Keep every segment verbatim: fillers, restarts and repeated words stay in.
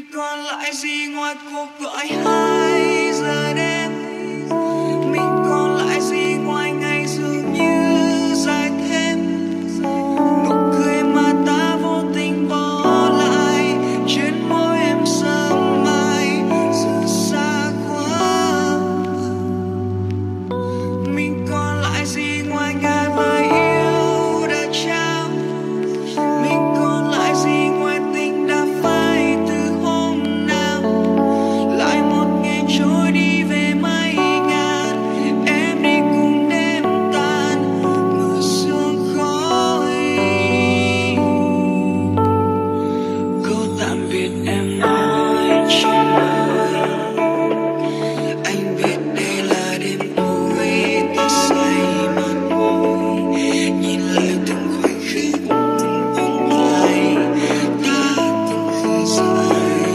Mình còn lại gì ngoài cuộc gọi hai giờ đêm. Mình còn lại gì ngoài ngày dường như dài thêm. Nụ cười mà ta vô tình bỏ lại trên môi em sớm mai giờ xa quá. Mình còn lại gì ngoài ngàn lời yêu đã trao. Mình còn lại gì ngoài tình đã phai từ hôm nào. Lại một ngày trôi đi về mây ngàn. Em đi cùng đêm tan mưa sương khói. Câu tạm biệt em nói trên môi. Anh biết đây là đêm cuối ta say một môi. Nhìn lại từng khoảnh khắc vòng tay ta từng khơi dài.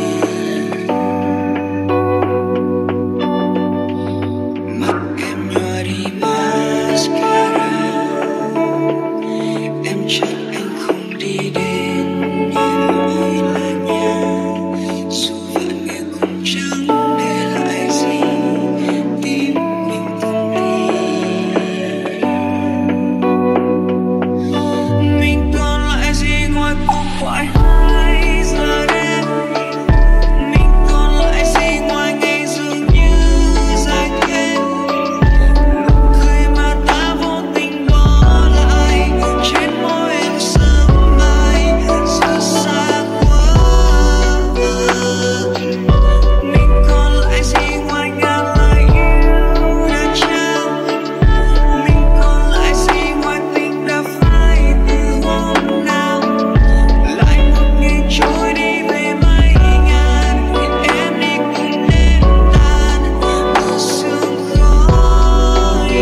Mắt em nhòa đi mascara. Em chắc anh không đi đến như vậy là nhà. Dù vậy em cũng chẳng để lại gì. Tim mình từng đi. Mình còn lại gì ngoài cuộc gọi hai giờ đêm. Mình còn lại gì ngoài ngày dường như dài thêm. Nụ cười mà ta vô tình bỏ lại trên môi em sớm mai giờ xa quá. Mình còn lại gì ngoài ngàn lời yêu đã trao. Mình còn lại gì ngoài tình đã phai từ hôm nào. Lại một ngày trôi đi về mây ngàn. Em đi cùng đêm tan mưa sương khói.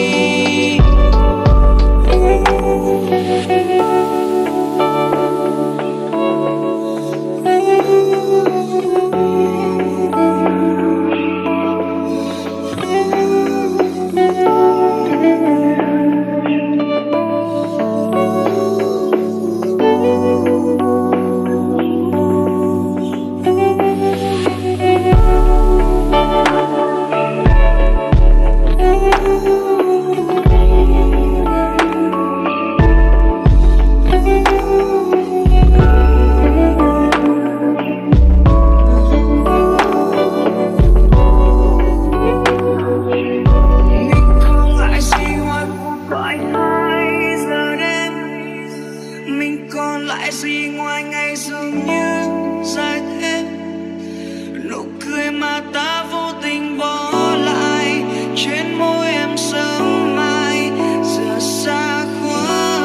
Mình còn lại gì ngoài cuộc gọi hai giờ đêm. Mình còn lại gì ngoài ngày dường như dài thêm. Nụ cười mà ta vô tình bỏ lại trên môi em sớm mai giờ xa quá.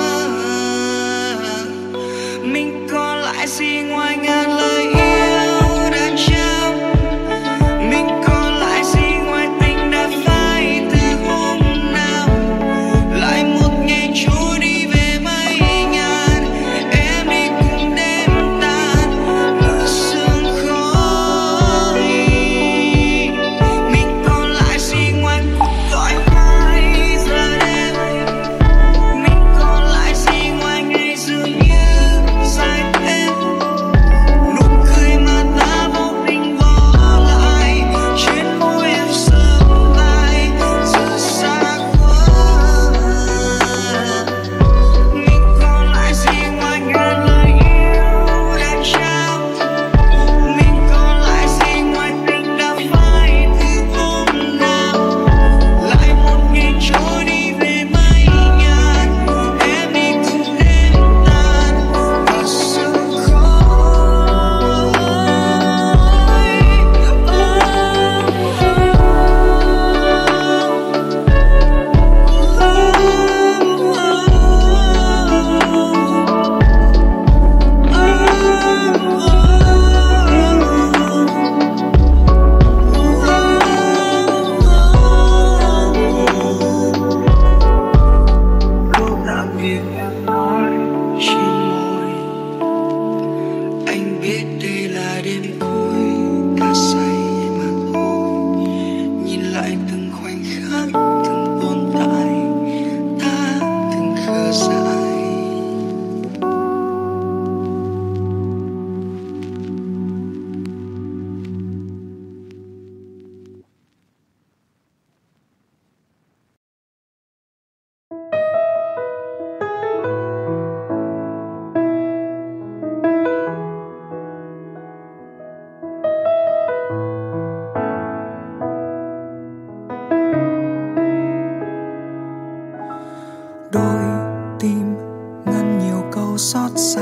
Mình còn lại gì ngoài ngàn lời yêu đã trao. Mình còn lại gì ngoài tình đã phai từ hôm nào. Lại một ngày trôi đi về mây ngàn. Em đi cùng đêm tan mưa sương khói. Mình còn lại gì ngoài cuộc gọi hai giờ đêm. Mình còn lại gì ngoài ngày dường như dài thêm. Nụ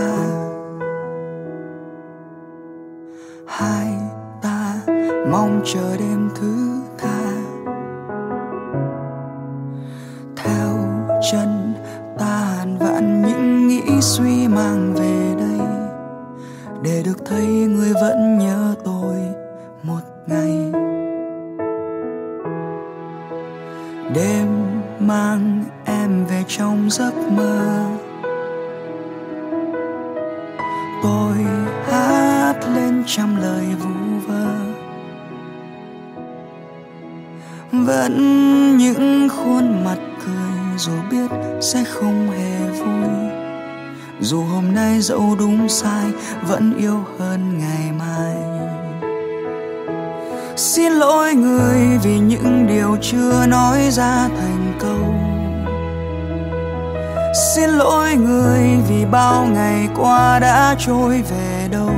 ta, hai ta mong chờ đêm thứ tha. Theo chân ta hàn vạn những nghĩ suy mang về đây, để được thấy người vẫn nhớ tôi một ngày. Đêm mang em về trong giấc mơ, tôi hát lên trăm lời vu vơ. Vẫn những khuôn mặt cười dù biết sẽ không hề vui, dù hôm nay dẫu đúng sai vẫn yêu hơn ngày mai. Xin lỗi người vì những điều chưa nói ra thành câu. Xin lỗi người vì bao ngày qua đã trôi về đâu.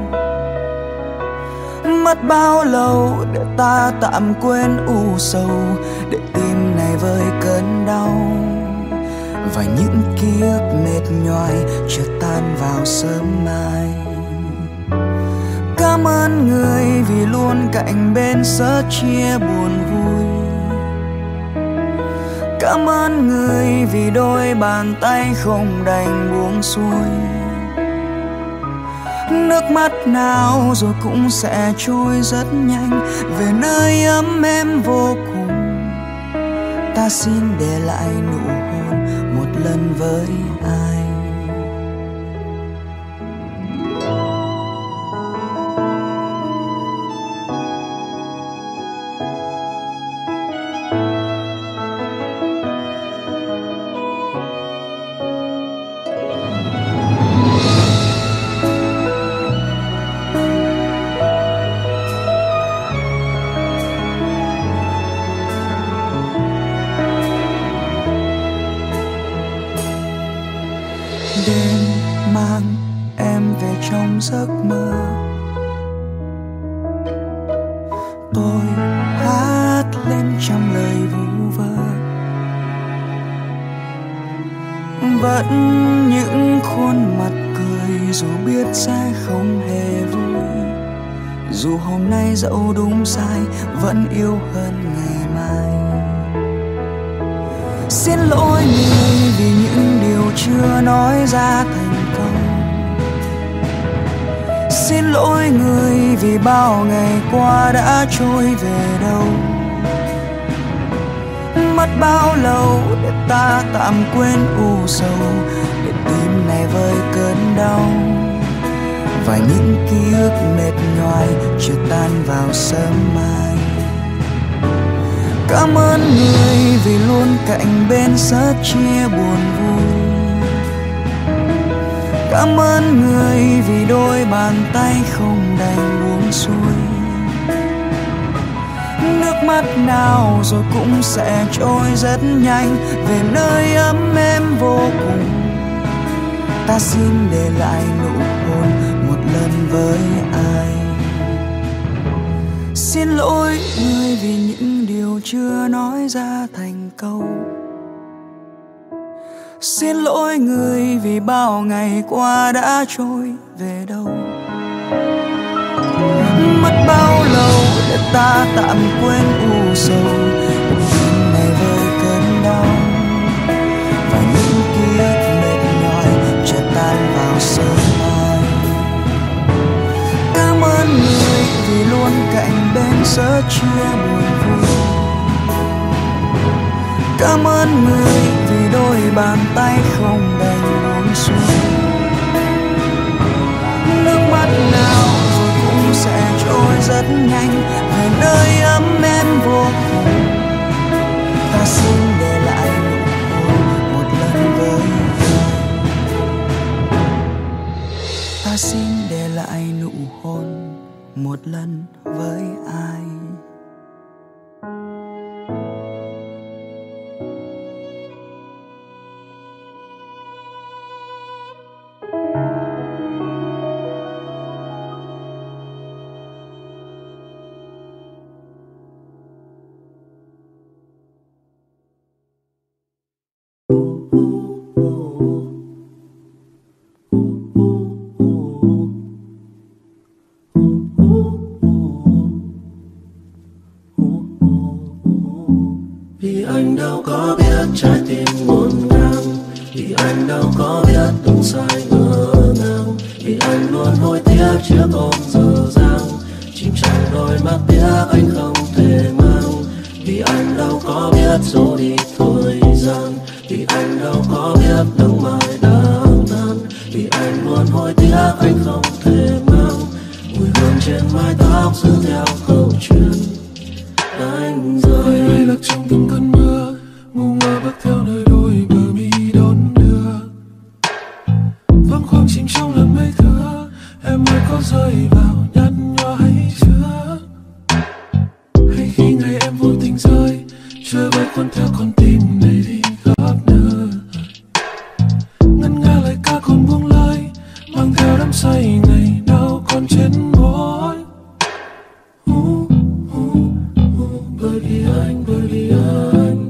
Mất bao lâu để ta tạm quên u sầu, để tim này vơi cơn đau, và những ký ức mệt nhoài chợt tan vào sớm mai. Cảm ơn người vì luôn cạnh bên sớt chia buồn vui. Cảm ơn người vì đôi bàn tay không đành buông xuôi. Nước mắt nào rồi cũng sẽ trôi rất nhanh về nơi ấm êm vô cùng. Ta xin để lại nụ hôn một lần với ai. Đêm mang em về trong giấc mơ, tôi hát lên trăm lời vu vơ. Vẫn những khuôn mặt cười dù biết sẽ không hề vui, dù hôm nay dẫu đúng sai vẫn yêu hơn ngày mai. Xin lỗi người vì những điều chưa nói ra thành câu. Xin lỗi người vì bao ngày qua đã trôi về đâu. Mất bao lâu để ta tạm quên u sầu, để tim này vơi cơn đau, và những ký ức mệt nhoài chợt tan vào sớm mai. Cảm ơn người vì luôn cạnh bên sớt chia buồn vui. Cảm ơn người vì đôi bàn tay không đành buông xuôi. Nước mắt nào rồi cũng sẽ trôi rất nhanh về nơi ấm êm vô cùng. Ta xin để lại nụ hôn một lần với ai. Xin lỗi người vì những điều chưa nói ra thành câu. Xin lỗi người vì bao ngày qua đã trôi về đâu. Mất bao lâu để ta tạm quên u sầu, tim này vơi cơn đau, và những ký ức mệt nhòi chợt tan vào sớm mai. Cảm ơn người vì luôn cạnh bên sớt chia buồn vui. Cảm ơn người vì đôi bàn tay không đành buông xuôi. Nước mắt nào rồi cũng sẽ trôi rất nhanh về nơi ấm êm vô cùng. Ta xin để lại nụ hôn một lần với ai. Ta xin để lại nụ hôn một lần với ai. có biết trái tim ngổn ngang, vì anh đâu có biết đúng sai ngỡ ngàng, vì anh luôn hối tiếc chiếc ôm dở dang, chìm trong đôi mắt tiếc anh không thể mang. Vì anh đâu có biết dẫu đi thời gian, vì anh đâu có biết nắng mai đang tan, vì anh luôn hối tiếc anh không thể mang mùi hương trên mái tóc giữ theo câu chuyện anh rơi. Hay lạc trong từng cơn mưa, ngu ngơ bước theo nơi đôi bờ mi đón đưa, vắng khoang chìm trong làn mây thưa. Em ơi có rơi vào nhát nhòa hay chưa, hay khi ngày em vô tình rơi trôi bay cuốn theo con tim này đi khắp nơi. Ngân nga lời ca còn buông lời, mang theo đắm say ngày nào còn trên môi. uh, uh, uh, bởi vì anh, bởi vì anh,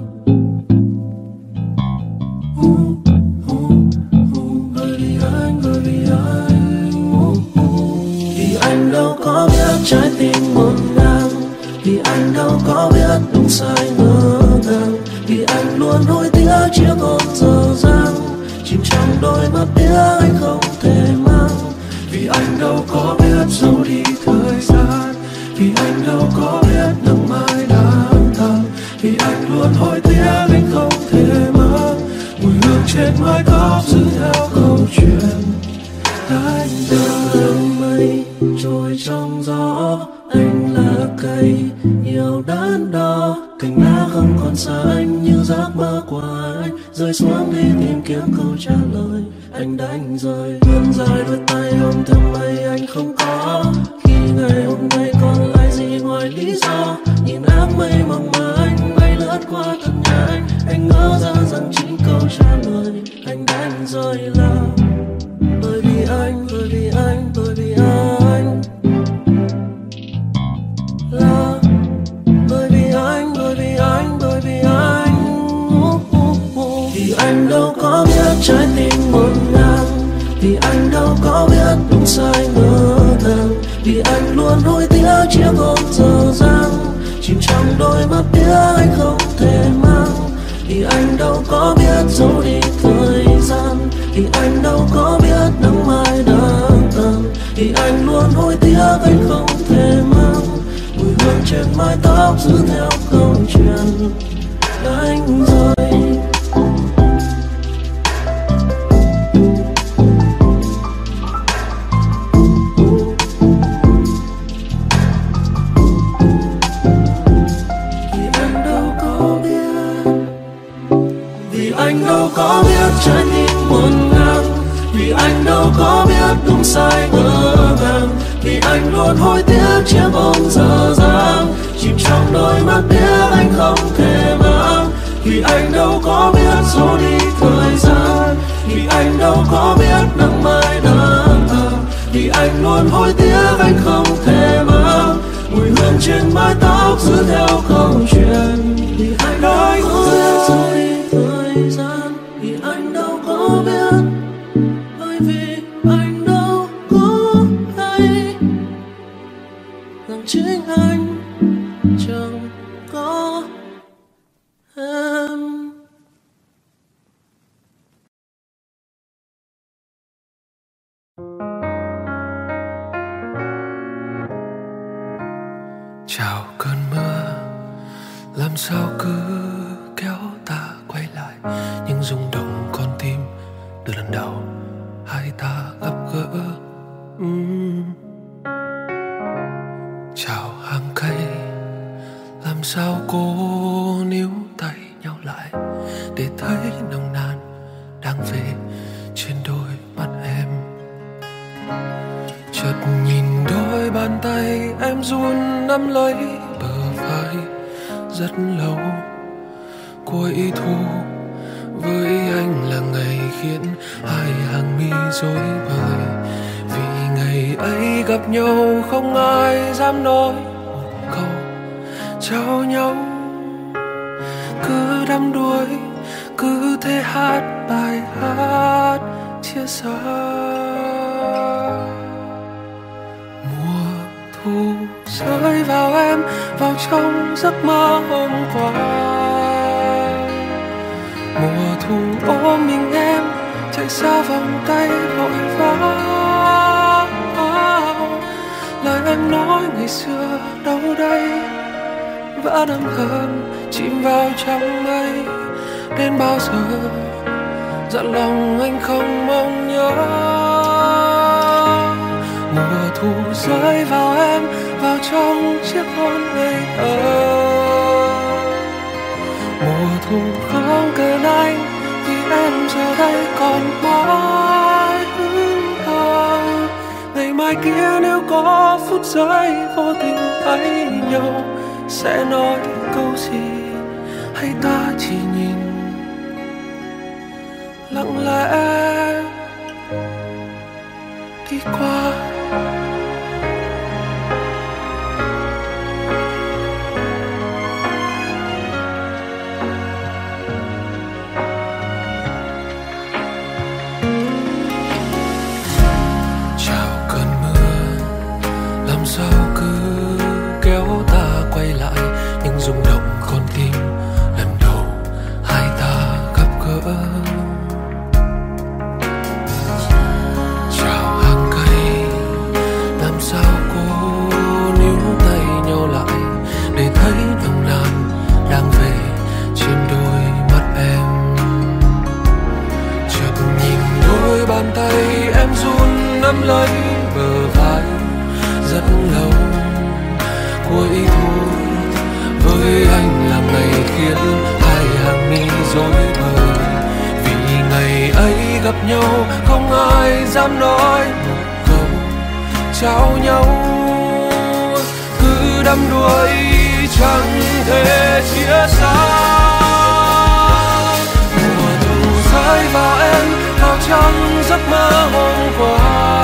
uh, uh, uh, bởi vì anh, bởi vì anh, uh, uh. Vì anh đâu có biết trái tim ngổn ngang, vì anh đâu có biết đúng sai ngỡ ngàng, vì anh luôn hối tiếc chiếc ôm dở dang, chìm trong đôi mắt tiếc anh không thể mang. Vì anh đâu có biết dẫu đi thời gian, vì anh đâu có biết nắng mai đang tàn, vì anh luôn hối tiếc anh không thể mang mùi hương trên mái tóc giữ theo câu chuyện anh Đường mây trôi trong gió, anh là cây yêu đắn đo, cành lá không còn xanh như giấc mơ của anh, rơi xuống đi tìm kiếm câu trả lời. Anh đánh rơi vươn dài đôi tay ôm theo mây anh không có, khi ngày hôm nay còn lại gì ngoài lý do. Nhìn áng mây mỏng manh bay lướt qua thật nhanh, anh ngỡ ra rằng chính câu trả lời. Anh đánh rơi là bởi vì anh, bởi vì anh, bởi vì anh, là bởi vì anh, bởi vì anh, bởi vì anh. uh, uh, uh. Vì anh đâu có biết trái tim ngổn ngang, vì anh đâu có biết đúng sai ngỡ ngàng, vì anh luôn hối tiếc chiếc ôm dở dang, chìm trong đôi mắt tiếc anh không thể mang. Vì anh đâu có biết dẫu đi thời gian, vì anh đâu có biết nắng mai đang tàn, vì anh luôn hối tiếc anh không thể mang mùi hương trên mái tóc giữ theo câu chuyện anh rơi. Anh đâu có biết trái tim ngổn ngang, vì anh đâu có biết đúng sai ngỡ ngàng, vì anh luôn hối tiếc chiếc ôm dở dang, chìm trong đôi mắt tiếc anh không thể mang. Vì anh đâu có biết dẫu đi thời gian, vì anh đâu có biết nắng mai đang tàn, vì anh luôn hối tiếc anh không thể mang mùi hương trên mái tóc giữ theo câu chuyện. Vì anh đâu có biết dẫu đi thời gian, vì anh đâu có biết, bởi vì anh đâu có hay rằng chính anh chẳng có em. Chào cơn mưa, làm sao cứ kéo ta quay lại những rung động con tim từ lần đầu hai ta gặp gỡ. uhm. Chào hàng cây, làm sao cô níu tay nhau lại để thấy nồng nàn đang về trên đôi mắt em. Chợt nhìn đôi bàn tay em run nắm lấy bờ vai rất lâu. Cuối thu với anh là ngày khiến hai hàng mi rối bời, vì ngày ấy gặp nhau không ai dám nói một câu chào nhau. Cứ đắm đuối, cứ thế hát bài hát chia xa. Mùa thu rơi vào em, vào trong giấc mơ hôm qua. Mùa thu ôm mình em chạy xa vòng tay vội vã. Lời em nói ngày xưa đâu đây vẫn âm thầm chìm vào trong mây. Đến bao giờ dặn lòng anh không mong nhớ. Mùa thu rơi vào em, vào trong chiếc hôn ngây thơ. Mùa thu không cần anh vì em giờ đây còn mãi hững hờ. Ngày mai kia nếu có phút giây vô tình thấy nhau, sẽ nói câu gì hay ta chỉ nhìn lặng lẽ đi qua. Chào cơn mưa làm sao cứ kéo ta quay lại những rung động con tim lần đầu hai ta gặp gỡ. Chào hàng cây làm sao cô níu tay nhau lại để thấy nồng nàn đang về trên đôi mắt em. Chợt nhìn đôi bàn tay em run nắm lấy bờ vai rất lâu. Cuối thu với anh là ngày khiến hai hàng mi rối bời. Vì ngày ấy gặp nhau không ai dám nói một câu chào nhau. Cứ đắm đuối chẳng thể chia xa. Mùa thu rơi vào em, vào trong giấc mơ hôm qua.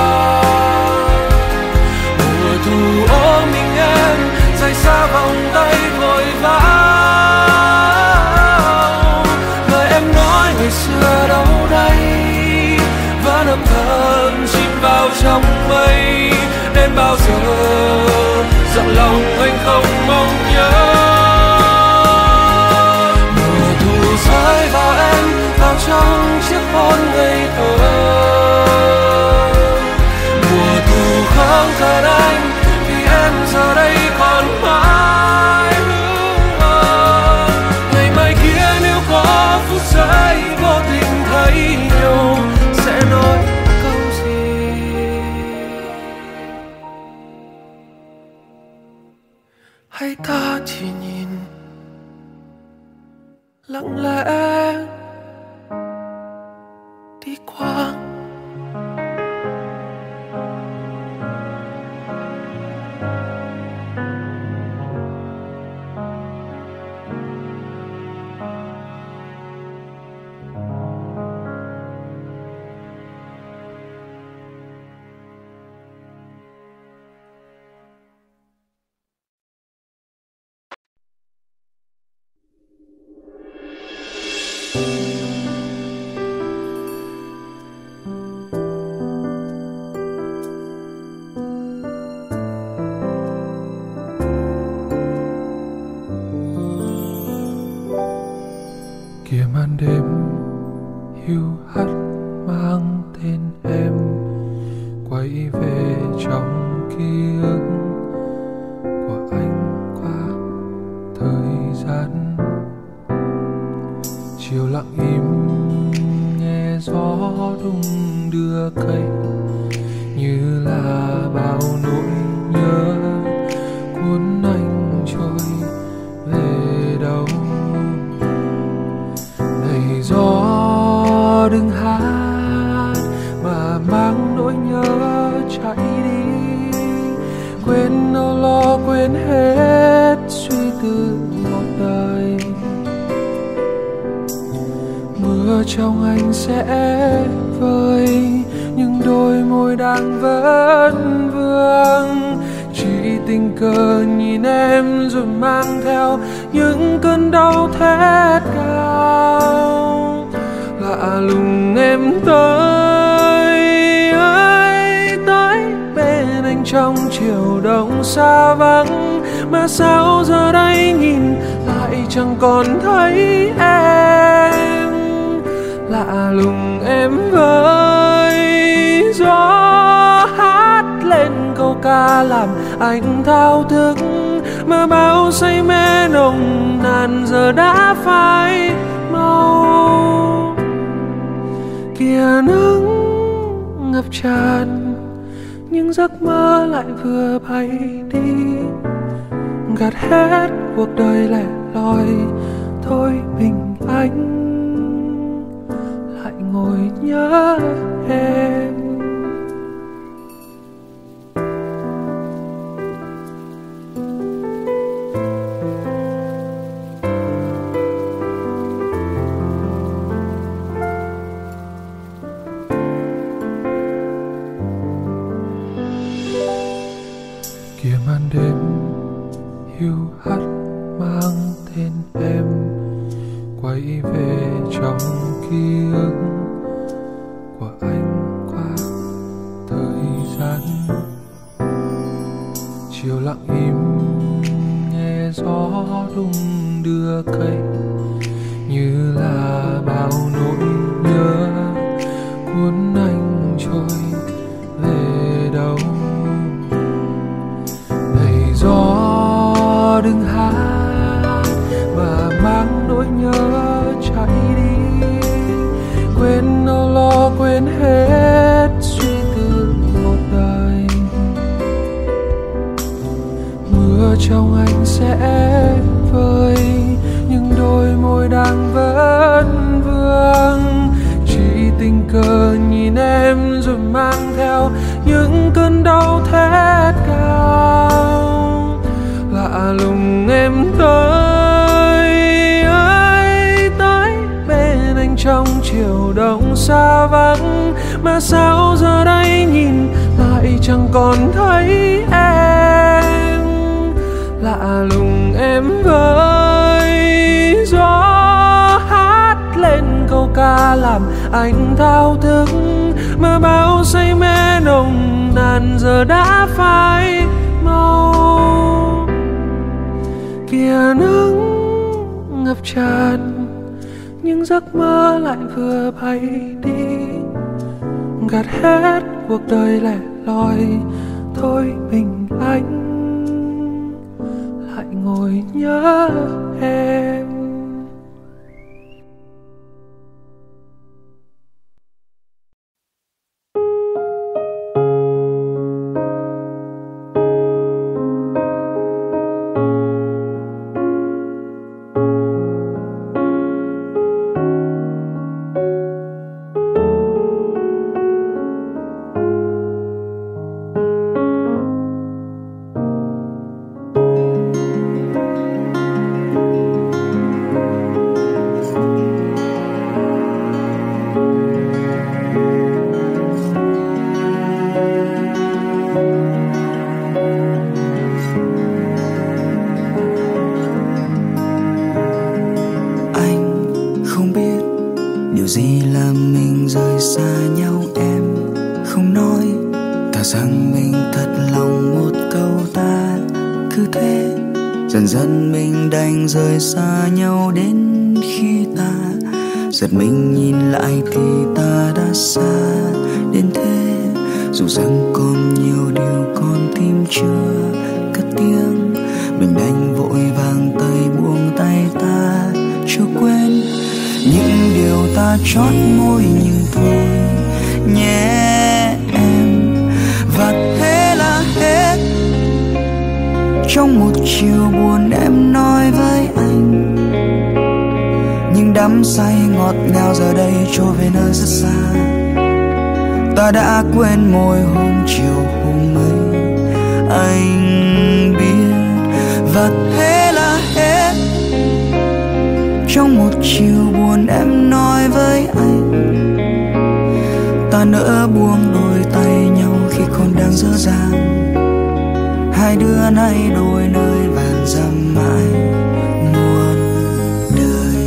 Mùa thu ôm mình em rời xa vòng tay vội vã. Lời em nói ngày xưa đâu đây vẫn âm thầm chìm vào trong mây. Đến bao giờ dặn lòng anh không mong nhớ. Mùa thu rơi vào em, vào trong chiếc hôn ngây thơ. Mùa thu không cần anh vì em giờ đây còn mãi hững hờ. Ngày mai kia nếu có phút giây vô tình thấy nhau, sẽ nói câu gì hay ta chỉ nhìn lặng lẽ đi qua. Kìa màn đêm hiu hắt mang tên em quay về trong ký ức của anh qua thời gian. Chiều lặng im nghe gió đung đưa cây như là bao nỗi nhớ cuốn anh trôi về đâu. Này gió đừng hát mà mang nỗi nhớ chạy đi, quên âu lo quên hết suy tư một đời. Mưa trong anh sẽ vơi nhưng đôi môi đang vẫn vương. Chỉ tình cờ nhìn em rồi mang theo những cơn đau thét cao. Lạ lùng em tới ơi tới bên anh trong chiều đông xa vắng. Mà sao giờ đây nhìn lại chẳng còn thấy em. lạ lùng em với gió hát lên câu ca làm anh thao thức. Mơ bao say mê nồng nàn giờ đã phai màu. Kìa nắng ngập tràn nhưng giấc mơ lại vừa bay đi, gạt hết cuộc đời lẻ loi. Thôi mình anh lại ngồi nhớ em. Kìa màn đêm hiu hắt mang tên em quay về trong ký ức của anh qua thời gian. Chiều lặng im nghe gió đung đưa cây, như là bao nỗi nhớ cuốn anh trôi về đâu. Này gió đừng hát mà mang nỗi nhớ chạy đi, quên âu lo quên hết suy tư một đời. Mưa trong anh sẽ vơi nhưng đôi môi đang vẫn vương. Chỉ tình cờ nhìn em rồi mang theo những cơn đau thét cao. Lạ lùng em tới ơi tới bên anh trong chiều đông xa vắng, mà sao giờ đây nhìn lại chẳng còn thấy em. Lạ lùng em với gió hát lên câu ca làm anh thao thức. Mơ bao say mê nồng nàn giờ đã phai màu. Kìa nắng ngập tràn nhưng giấc mơ lại vừa bay đi, gạt hết cuộc đời lẻ loi. Thôi mình anh lại ngồi nhớ em. Rời xa nhau đến khi ta giật mình nhìn lại thì ta đã xa đến thế. Dù rằng còn nhiều điều con tim chưa cất tiếng, mình đành vội vàng tay buông tay ta chưa quên những điều ta chót môi nhưng thôi nhé em. Và thế là hết trong một chiều buồn em nói với anh. Nhưng đắm say ngọt ngào giờ đây trôi về nơi rất xa. Ta đã quên môi hôm chiều hôm ấy anh biết. Và thế là hết trong một chiều buồn em nói với anh. Ta nỡ buông đôi tay nhau khi còn đang dở dang. Hai đứa nay đôi nơi vàn dặm mãi muôn đời.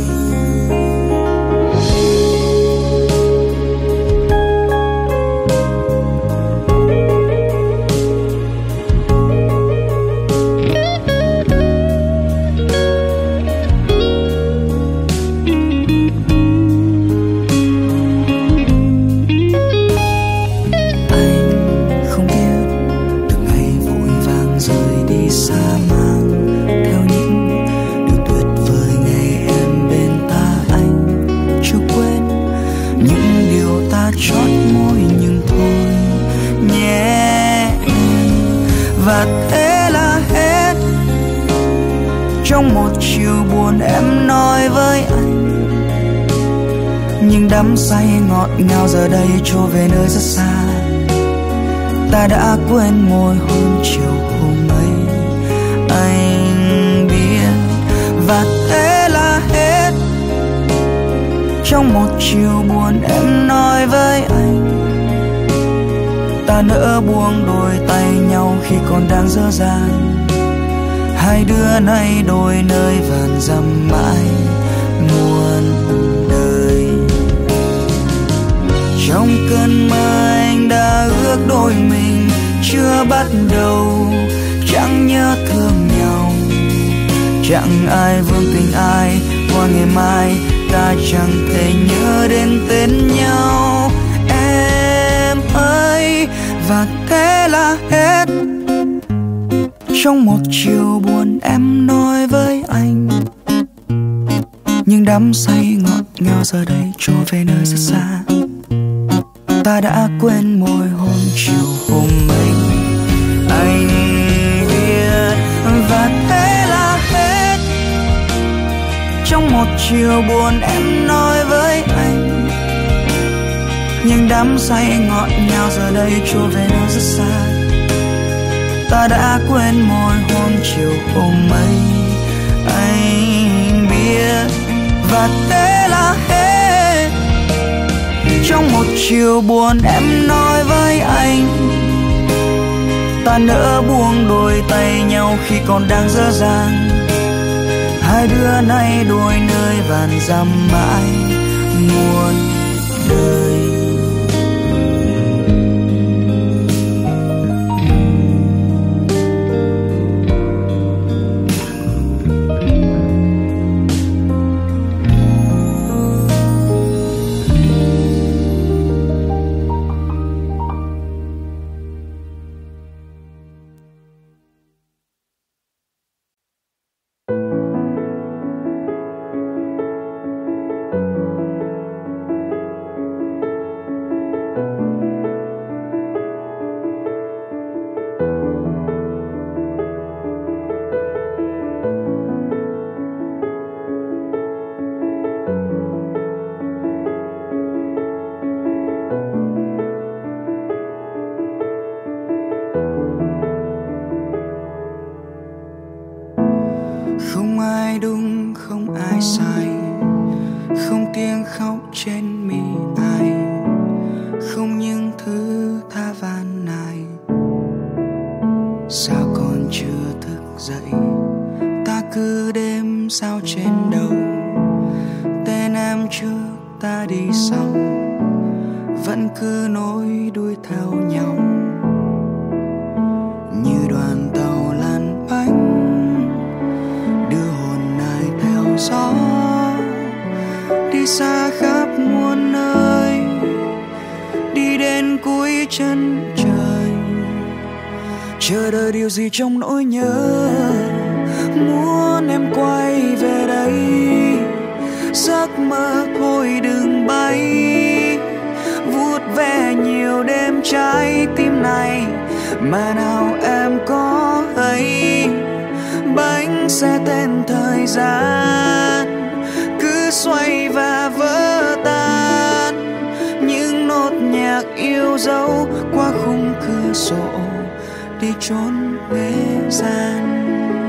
và thế là hết. Trong một chiều buồn em nói với anh, nhưng đắm say ngọt ngào giờ đây trôi về nơi rất xa. Ta đã quên môi hôn chiều hôm ấy, anh biết và thế là hết. Trong một chiều buồn em nói với anh, ta nỡ buông đôi tay nhau khi còn đang dở dang. Hai đứa nay đôi nơi vàn dặm mãi muôn đời. Trong cơn mơ anh đã ước đôi mình chưa bắt đầu, chẳng nhớ thương nhau, chẳng ai vương tình ai. Qua ngày mai ta chẳng thể nhớ đến tên nhau em ơi, và thế là hết. Trong một chiều buồn em nói với anh, nhưng đắm say ngọt ngào giờ đây trôi về nơi rất xa. Ta đã quên môi hôn chiều hôm ấy, anh biết và thế là hết. Trong một chiều buồn em nói với anh, nhưng đắm say ngọt ngào giờ đây trôi về nơi rất xa. Ta đã quên môi hôn chiều hôm ấy, anh biết và thế là hết. Trong một chiều buồn em nói với anh, ta nỡ buông đôi tay nhau khi còn đang dở dang. Hai đứa nay đôi nơi vàn dặm mãi muôn đời. Không ai đúng, không ai sai, không tiếng khóc trên mi ai, không những thứ tha van nài. Sao còn chưa thức dậy, ta cứ đêm sao trên đầu. Tên em trước ta đi sau, vẫn cứ nối đuôi theo nhau. Như đoàn tàu lăn bánh, gió đi xa khắp muôn nơi, đi đến cuối chân trời. Chờ đợi điều gì trong nỗi nhớ, muốn em quay về đây. Giấc mơ thôi đừng bay, vuốt ve nhiều đêm trái tim này mà nào em có thấy. Bánh xe tên thời gian cứ xoay và vỡ tan, những nốt nhạc yêu dấu qua khung cửa sổ đi trốn thế gian.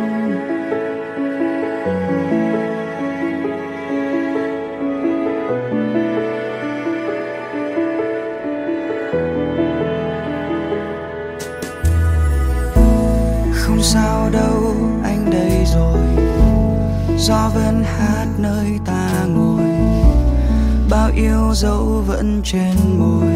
Không sao đâu, anh đây rồi. Gió vẫn hát nơi ta ngồi, bao yêu dấu vẫn trên môi,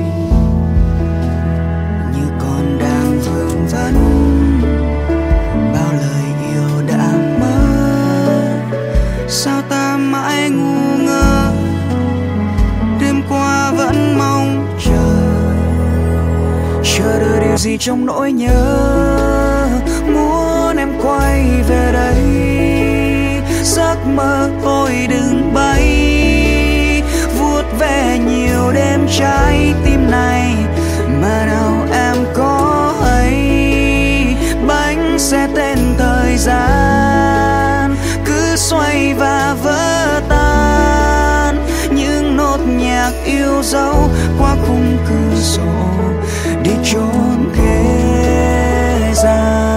như còn đang vương vấn. Bao lời yêu đã mất, sao ta mãi ngu ngơ. Đêm qua vẫn mong chờ, chờ đợi điều gì trong nỗi nhớ. Muốn em quay về đây, giấc mơ thôi đừng bay. Vuốt ve nhiều đêm trái tim này mà nào em có hay. sổ đi trốn thế gian.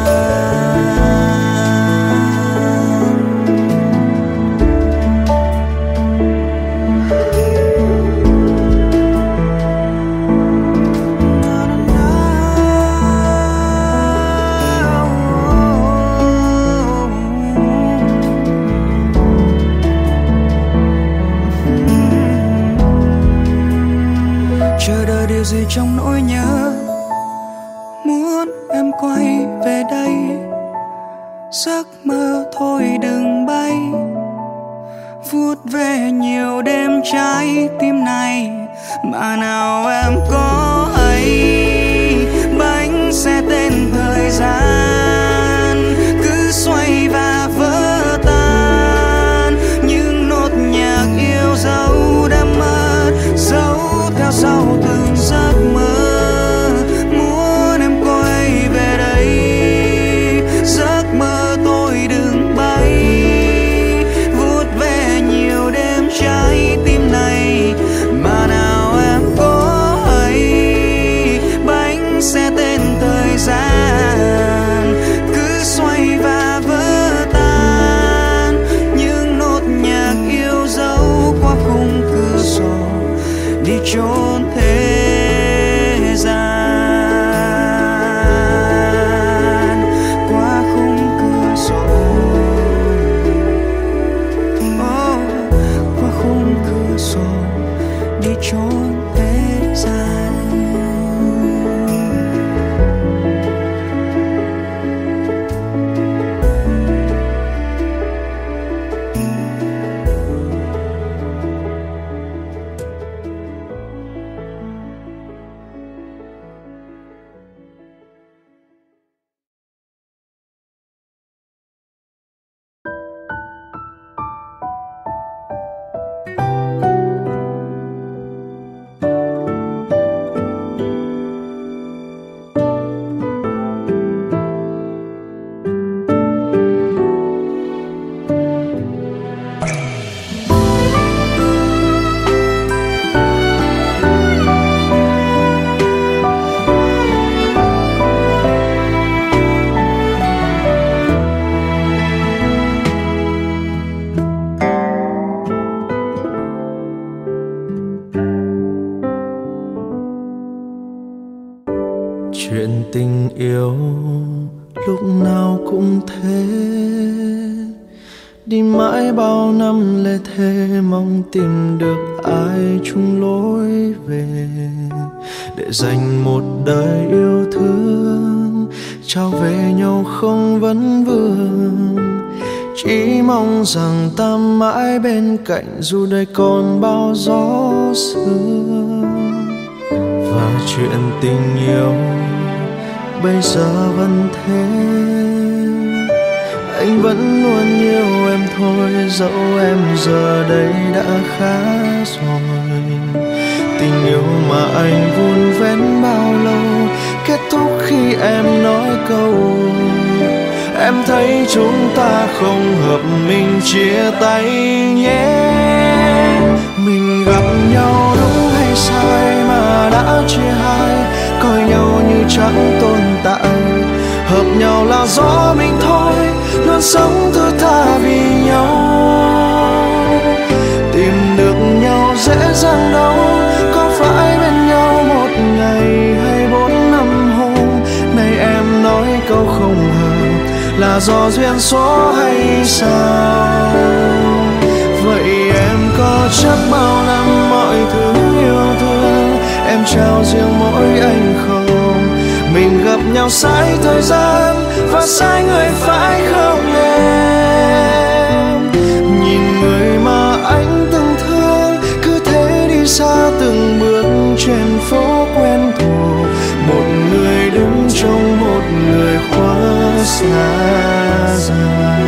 Chờ đợi điều gì trong nỗi nhớ, muốn em quay về đây. Giấc mơ thôi đừng bay, vuốt về nhiều đêm trái tim này mà nào em có hay. Bánh xe tên thời gian cứ xoay và vỡ tan, những nốt nhạc yêu dấu đã mất dấu theo sau từng giấc mơ. Muốn em quay về đây, giấc mơ tôi đừng bay, vuốt về nhiều đêm trái tim này mà nào em có hay. Bánh xe tên thời gian cứ xoay và vỡ tan, những nốt nhạc yêu dấu qua khung cửa sổ đi trốn thế gian. Qua khung cửa sổ, oh, qua khung cửa sổ đi trốn thế gian. Chuyện tình yêu lúc nào cũng thế, đi mãi bao năm lê thế mong tìm được ai chung lối về, để dành một đời yêu thương trao về nhau không vấn vương. Chỉ mong rằng ta mãi bên cạnh dù đời còn bao gió sương. Và chuyện tình yêu bây giờ vẫn thế, anh vẫn luôn yêu em thôi, dẫu em giờ đây đã khá rồi. Tình yêu mà anh vun vén bao lâu kết thúc khi em nói câu em thấy chúng ta không hợp, mình chia tay nhé. Mình gặp nhau đúng hay sai mà đã chia hai, coi nhau như chẳng tồn tại. Hợp nhau là do mình thôi, luôn sống thứ tha vì nhau. Tìm được nhau dễ dàng đâu, có phải bên nhau một ngày hay bốn năm hôm. Này em nói câu không hợp là do duyên số hay sao? Vậy em có chắc bao năm mọi thứ yêu thương em trao riêng mỗi anh không? Mình gặp nhau sai thời gian và sai người phải không em? Nhìn người mà anh từng thương cứ thế đi xa từng bước trên phố quen thuộc. Một người đứng trong một người quá xa dần.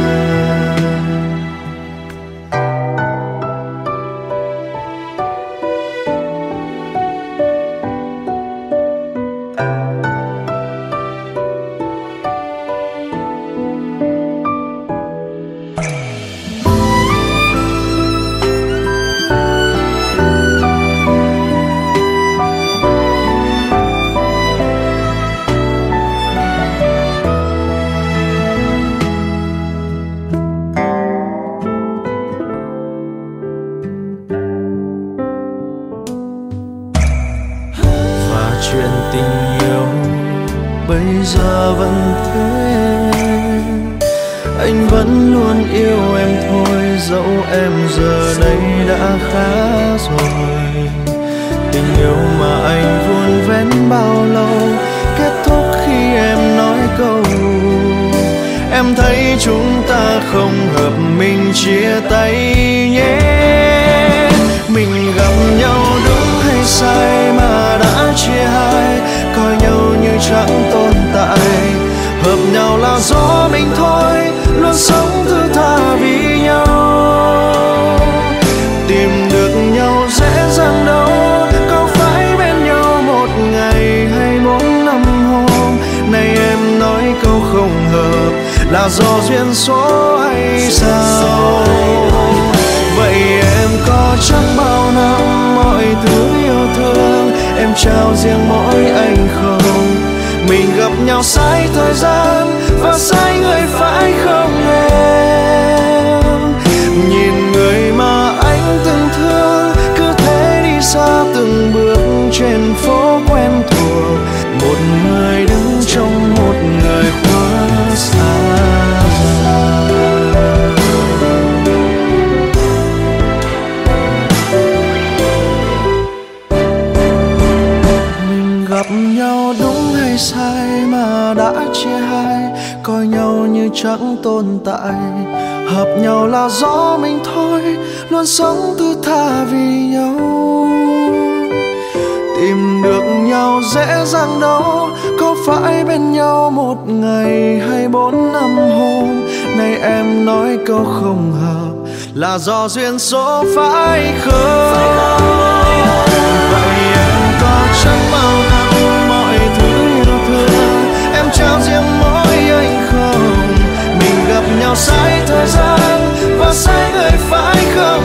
bây giờ vẫn thế. Anh vẫn luôn yêu em thôi, dẫu em giờ đây đã khá rồi. Tình yêu mà anh vun vén bao lâu kết thúc khi em nói câu em thấy chúng ta không hợp, mình chia tay nhé. Mình gặp nhau đúng hay sai mà đã chia hai, coi nhau như chẳng tồn tại. Hợp nhau là do mình thôi, luôn sống thứ tha vì nhau. Tìm được nhau dễ dàng đâu, có phải bên nhau một ngày hay bốn năm hôm. Nay em nói câu không hợp là do duyên số hay sao? Vậy em có chắc bao năm mọi thứ yêu thương em trao riêng mỗi anh không? Mình gặp nhau sai thời gian và sai người phải không em? Nhìn người mà anh từng thương cứ thế đi xa từng bước trên phố quen thuộc. Một người đứng trong một người quá xa. Mình gặp nhau đúng hay sai mà đã chia hai, coi nhau như chẳng tồn tại. Hợp nhau là do mình thôi, luôn sống thứ tha vì nhau. Tìm được nhau dễ dàng đâu, có phải bên nhau một ngày hay bốn năm hôm. Nay em nói câu không hợp là do duyên số phải không? Vậy em có chắc bao năm mọi thứ yêu thương em trao riêng mỗi anh không? Mình gặp nhau sai thời gian và sai người phải không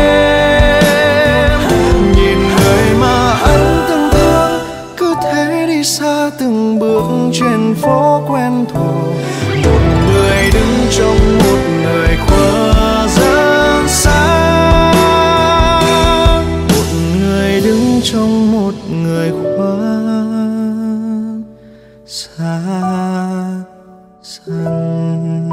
em? Nhìn người mà anh từng thương cứ thế đi xa từng bước trên phố quen thuộc. Một người đứng trong một người quá rất xa. Một người đứng trong một người quá xa xăm.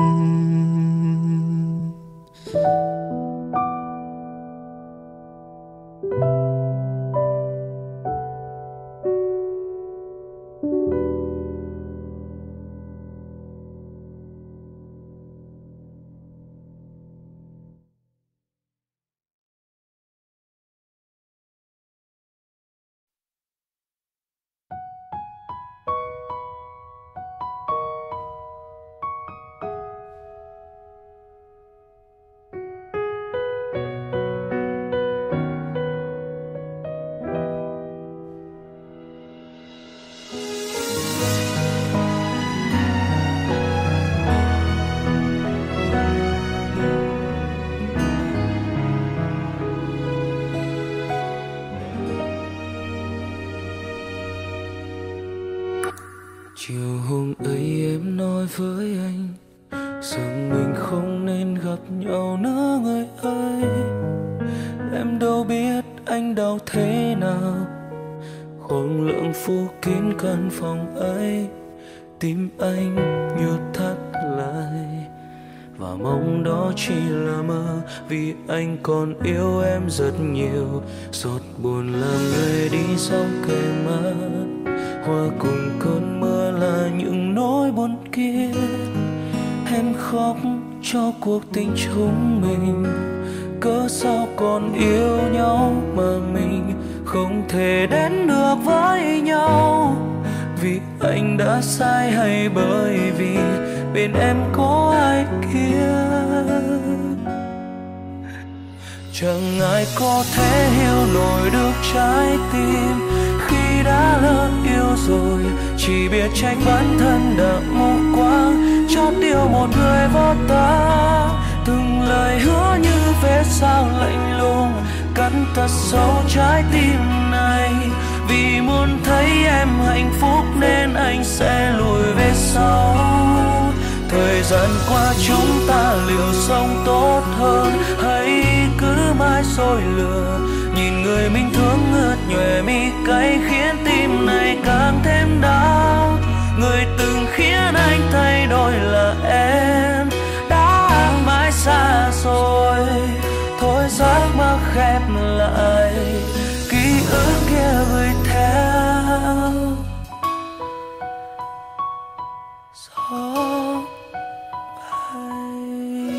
Chiều hôm ấy em nói với anh rằng mình không nên gặp nhau nữa người ơi. Em đâu biết anh đau thế nào, khoảng lặng phủ kín căn phòng ấy. Tim anh như thắt lại và mong đó chỉ là mơ, vì anh còn yêu em rất nhiều. Giọt buồn làm người đi dòng kề mắt, hòa cùng cơn mưa là những nỗi buồn kia. Em khóc cho cuộc tình chúng mình, cớ sao còn yêu nhau mà mình không thể đến được với nhau. Vì anh đã sai hay bởi vì bên em có ai kia? Chẳng ai có thể hiểu nổi được trái tim khi đã lỡ yêu rồi. Chỉ biết trách bản thân đã mù quáng, chót yêu một người vô ta. Từng lời hứa như vết sao lạnh lùng cắn thật sâu trái tim này. Vì muốn thấy em hạnh phúc nên anh sẽ lùi về sau. Thời gian qua chúng ta liệu sống tốt hơn hay cứ mãi dối lừa? Nhìn người mình thương ướt nhòe mi cay khiến tim này càng thêm đau. Người gió bay.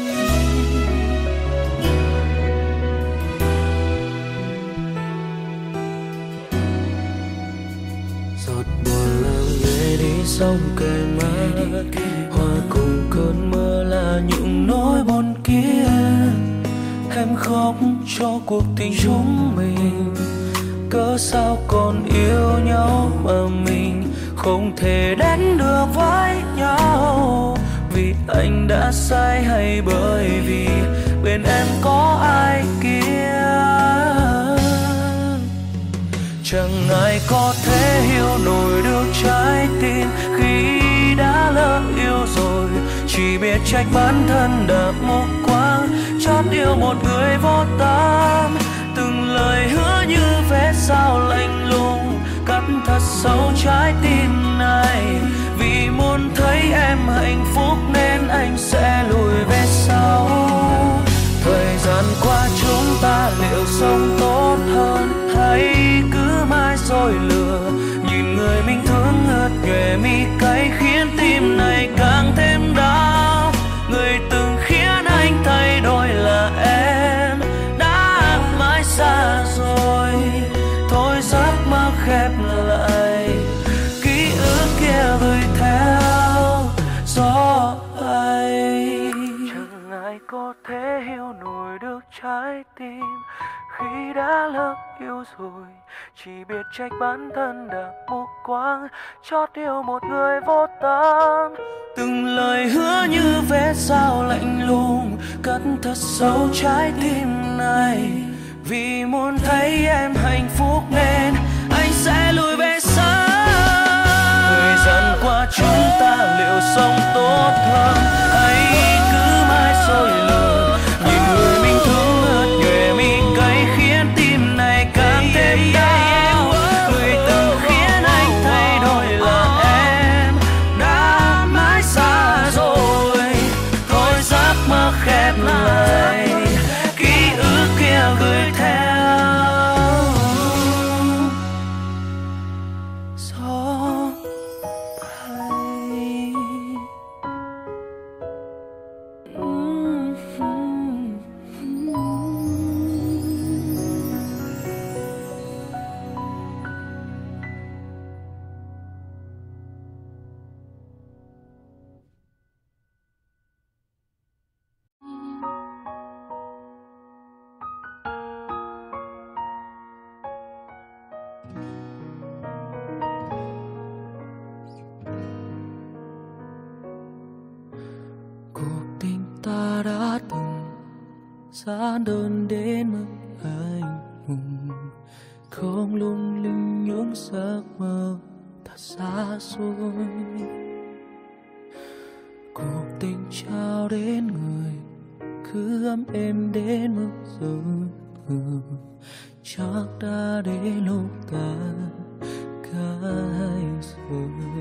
Giọt buồn làm nhẹ đi sông kề má, hòa cùng cơn mưa là những nỗi buồn kia. Em khóc cho cuộc tình chúng mình, cớ sao còn yêu nhau mà mình không thể đến được với nhau. Vì anh đã sai hay bởi vì bên em có ai kia? Chẳng ai có thể hiểu nổi được trái tim khi đã lỡ yêu rồi. Chỉ biết trách bản thân đã mù quáng, chót yêu một người vô tâm. Từng lời hứa như vết dao lạnh lùng, cắt thật sâu trái tim này. Vì muốn thấy em hạnh phúc nên anh sẽ lùi về sau. Thời gian qua chúng ta liệu sống tốt hơn hay cứ mãi dối lừa? Nhìn người mình thương ngất nghề mi cay khiến tim này càng thêm đau. Người từng khiến anh thay đổi là em đã mãi xa rồi. Thôi giấc mơ khép lại, ký ức kia gửi theo gió bay. Chẳng ai có thể hiểu nổi được trái tim khi đã lỡ yêu rồi. Chỉ biết trách bản thân đã mù quáng, chót yêu một người vô tâm. Từng lời hứa như vết dao lạnh lùng, cắt thật sâu trái tim này. Vì muốn thấy em hạnh phúc nên anh sẽ lùi về sau. Thời gian qua chúng ta liệu sống tốt hơn hay cứ mãi dối lừa? Nhìn người mình thương ướt nhuệ mi cay khiến tim này càng thêm đau. Người từng khiến anh thay đổi là em đã mãi xa rồi. Thôi giấc mơ khép lại, ký ức kia gửi theo gió bay. Cuộc tình ta đã từng giản đơn đến mức anh hùng, không lung linh những giấc mơ thật xa xôi. Cuộc tình trao đến người cứ ấm êm đến mức giờ ừ, chắc đã đến lúc ta cãi rồi.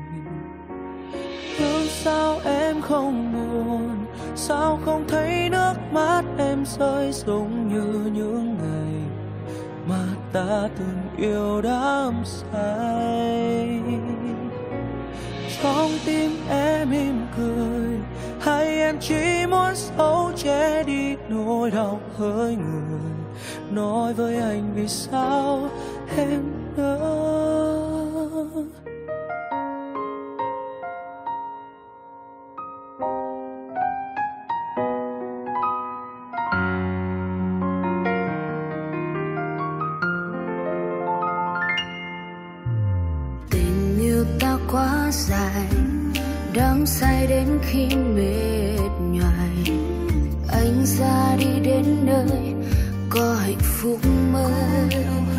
Nhưng sao em không buồn, sao không thấy nước mắt em rơi giống như những ngày mà ta từng yêu đắm say. Trong tim em mỉm cười hay em chỉ muốn giấu che đi nỗi đau hỡi người? Nói với anh vì sao em nỡ. Quá dài, đắm say đến khi mệt nhoài. Anh ra đi đến nơi có hạnh phúc mới.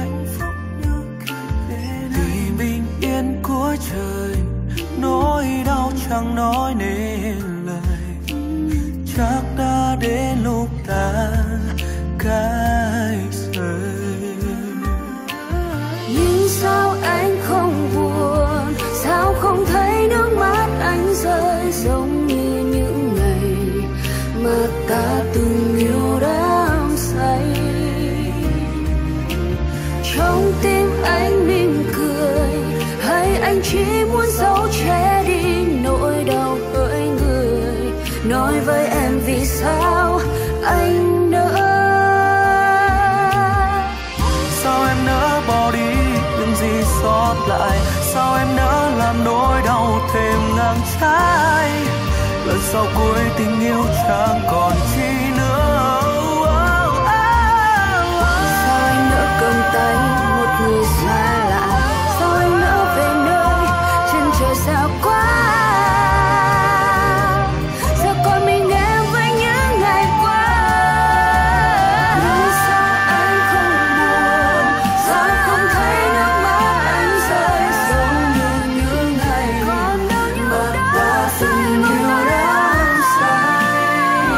Vì bình yên cuối trời, nỗi đau chẳng nói nên lời. Chắc đã đến lúc ta cãi rời. Nhưng sao anh không buồn, sao không thấy nước mắt anh rơi giống như những ngày mà ta từng yêu đắm say. Trong tim anh mỉm cười hay anh chỉ muốn giấu che đi nỗi đau chàng trai. Lần sau cuối tình yêu chẳng còn chi nữa. Sao anh nỡ cầm tay một người xa lạ, sao anh nỡ về nơi chân trời xa quá. Giờ còn mình em với những ngày qua. Nhưng sao anh không buồn, sao không thấy nước mắt anh rơi giống như những ngày mà ta từng yêu đắm say.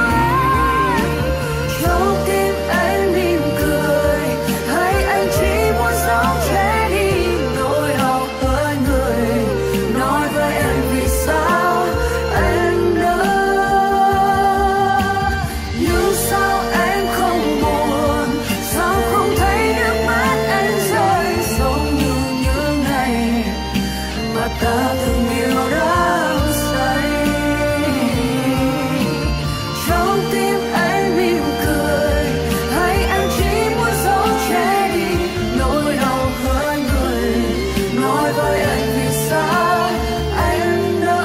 Trong tim anh mỉm cười, hay anh chỉ muốn sống che đi nỗi đau với người. Nói với em vì sao anh nỡ. Nhưng sao em không buồn, sao không thấy nước mắt anh rơi giống như những ngày mà ta từng yêu đắm say. Trong tim anh mỉm cười, hay anh chỉ muốn sống che đi nỗi đau với người. Nói với anh vì sao anh nỡ.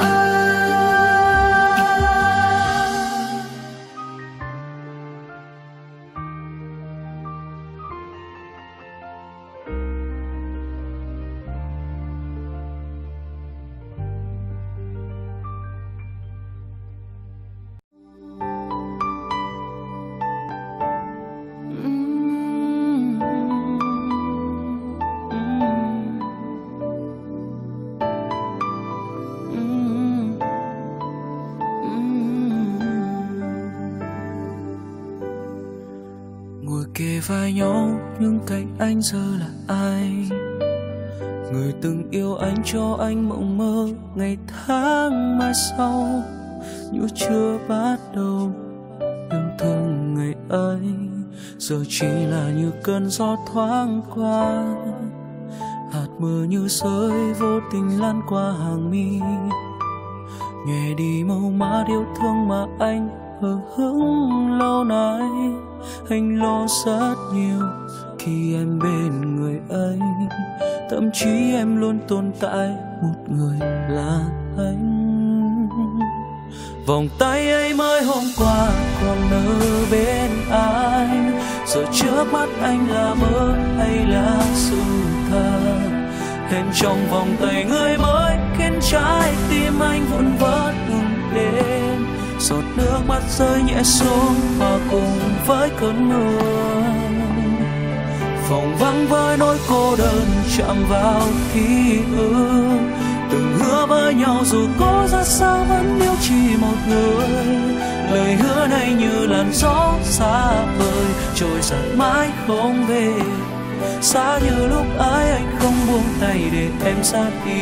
Ngồi kề vai nhau nhưng cạnh anh giờ là ai? Người từng yêu anh cho anh mộng mơ ngày tháng mai sau, như chưa bắt đầu yêu thương ngày ấy. Giờ chỉ là như cơn gió thoáng qua, hạt mưa như rơi vô tình lan qua hàng mi, nhòe đi màu má yêu thương mà anh hờ hững lâu nay. Anh lo rất nhiều khi em bên người ấy, thậm chí em luôn tồn tại một người là anh. Vòng tay ấy mới hôm qua còn nỡ bên anh, giờ trước mắt anh là mơ hay là sự thật. Hẹn trong vòng tay người mới khiến trái tim anh vụn vỡ từng đêm. Giọt nước mắt rơi nhẹ xuống hòa cùng với cơn mưa. Phòng vắng với nỗi cô đơn chạm vào ký ức. Từng hứa với nhau dù có ra sao vẫn yêu chỉ một người. Lời hứa này như làn gió xa vời trôi giạt mãi không về. Xa như lúc ấy anh không buông tay để em ra đi.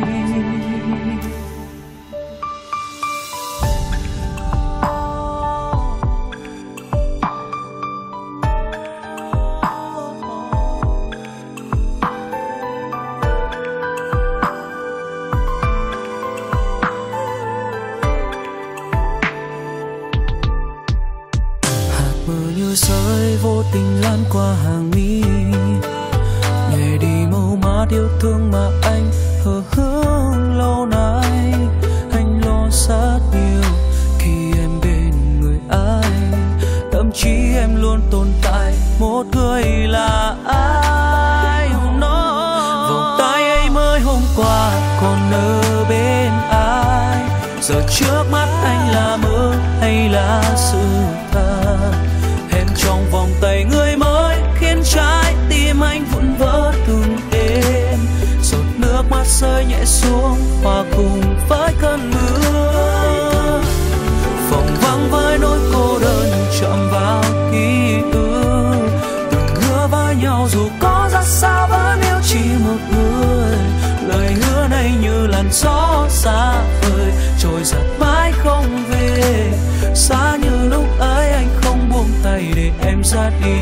Rơi vô tình lan qua hàng mi, nhòe đi màu má yêu thương mà anh hờ hững lâu nay. Anh lo rất nhiều khi em bên người anh, thậm chí em luôn tồn tại một người là ai. Vòng tay ấy mới hôm qua còn ở bên ai, giờ trước mắt anh là mơ hay là sự thật. Trong vòng tay người mới khiến trái tim anh vụn vỡ từng đêm. Giọt nước mắt rơi nhẹ xuống hòa cùng với cơn mưa. Phòng vắng với nỗi cô đơn chạm vào ký ức. Từng hứa với nhau dù có ra sao vẫn yêu chỉ một người. Lời hứa này như làn gió xa vời trôi giạt mãi không về. Xa như lúc ấy anh không buông tay để em ra đi.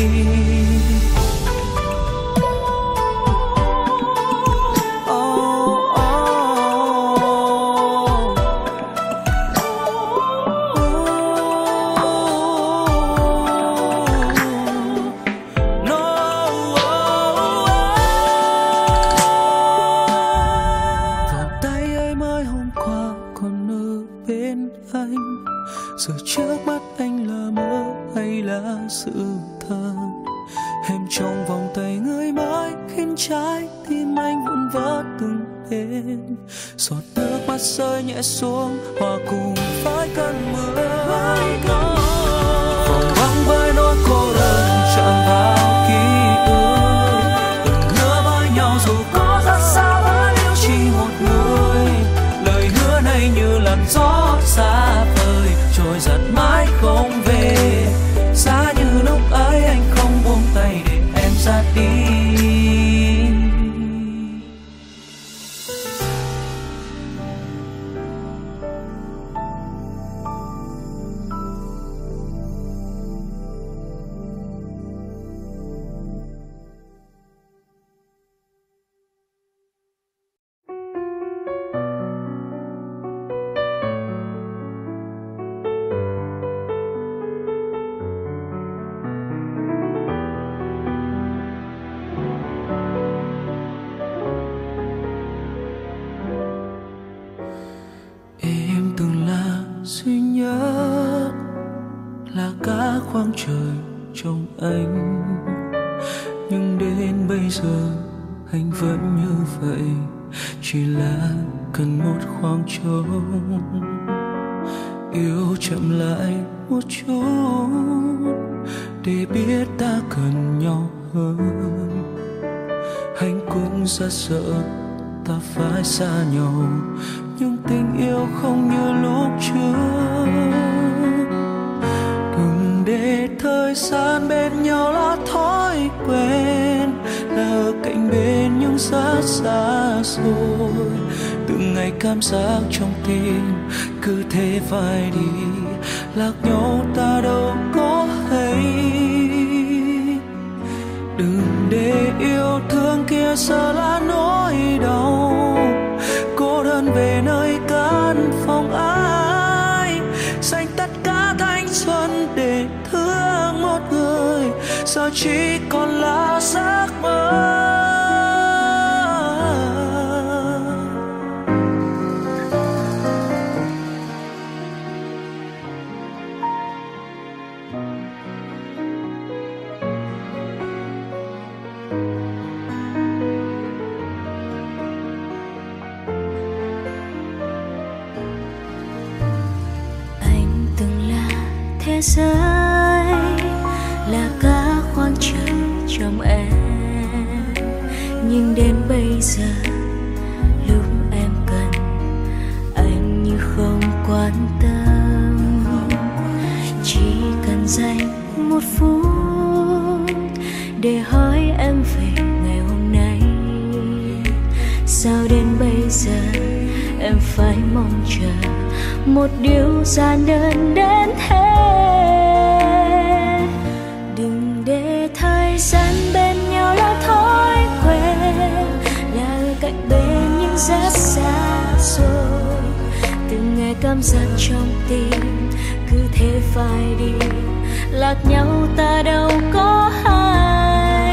Oh, oh, hôm qua còn ở bên anh, giờ trước mắt anh là mơ hay là sự thật. Em trong vòng tay người mãi khiến trái tim anh vụn vỡ từng đêm. Giọt nước mắt rơi nhẹ xuống hòa cùng với cơn mưa. Phòng vắng với nỗi cô đơn chạm vào ký ức, từng hứa với nhau dù có rất xa vẫn yêu chỉ một người. Lời hứa này như làn gió xa vời trôi giặt mãi không về. Giá như lúc ấy anh không buông tay để em ra đi. Khoang trời trong anh, nhưng đến bây giờ anh vẫn như vậy, chỉ là cần một khoảng trống. Yêu chậm lại một chút để biết ta cần nhau hơn. Anh cũng rất sợ ta phải xa nhau, nhưng tình yêu không như lúc trước. Để thời gian bên nhau là thói quen, là ở cạnh bên nhưng rất xa xôi. Từng ngày cảm giác trong tim cứ thế phai đi, lạc nhau ta đâu có hay. Đừng để yêu thương kia giờ là nỗi đau, cô đơn về nơi căn phòng ai, dành tất cả thanh xuân để thương một người, giờ chỉ còn là giấc mơ. Thế giới là cả khoang trời trong em, nhưng đến bây giờ lúc em cần anh như không quan tâm. Chỉ cần dành một phút để hỏi em về ngày hôm nay, sao đến bây giờ em phải mong chờ một điều giản đơn đến thế. Đừng để thời gian bên nhau là thói quen, là ở cạnh bên nhưng rất xa xôi. Từng ngày cảm giác trong tim cứ thế phai đi, lạc nhau ta đâu có hay.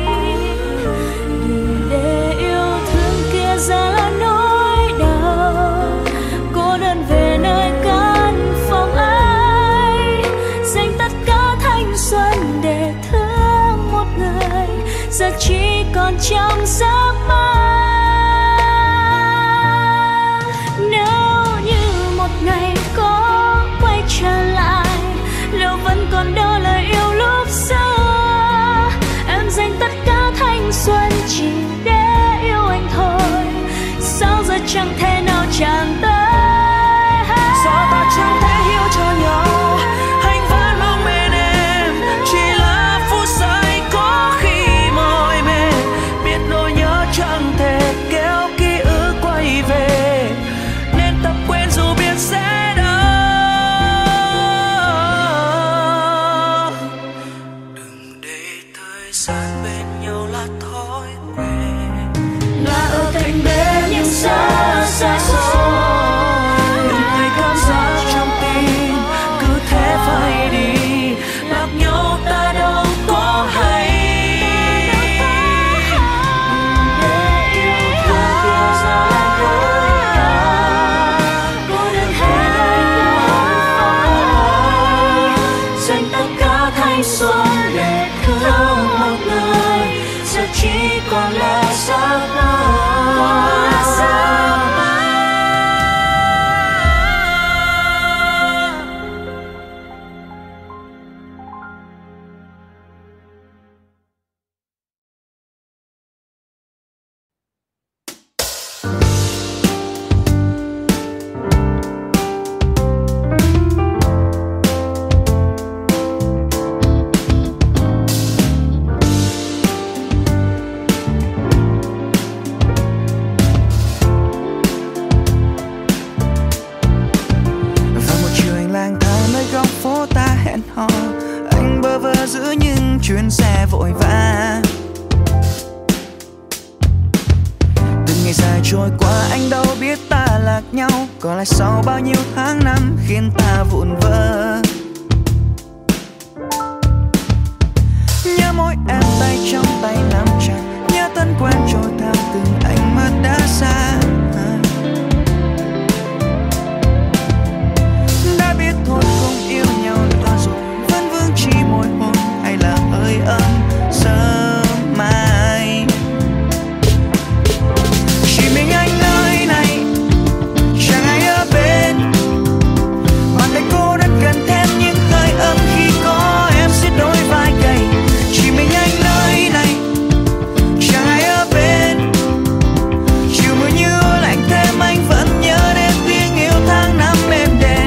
Đừng để yêu thương kia giờ là nỗi đau, cô đơn về nơi căn phòng ai, dành tất cả thanh xuân để thương một người, giờ chỉ còn trong giấc mơ. Nếu như một ngày có quay trở lại, liệu vẫn còn đó lời yêu lúc xưa? Em dành tất cả thanh xuân chỉ để yêu anh thôi, sao giờ chẳng thể nào chạm tới? Sao ta chẳng thể hiểu cho nhau? Anh vẫn luôn bên em, chỉ là phút giây có khi mỏi mệt, biết nỗi nhớ nhau, có lẽ sau bao nhiêu tháng năm khiến ta vụn vỡ. Nhớ mỗi em tay trong tay nắm chặt, nhớ thân quen trôi theo từng ánh mắt đã xa. Đã biết thôi không yêu nhau nữa rồi, vẫn vương chỉ môi hôn hay là hơi ấm sớm mai. Chỉ mình anh nơi này, chẳng ai ở bên. Bàn tay cô rất cần thêm những hơi ấm khi có em xiết đôi vai gầy. Chỉ mình anh nơi này, chẳng ai ở bên. Chiều mưa như lạnh thêm anh vẫn nhớ đến tiếng yêu tháng năm êm đềm.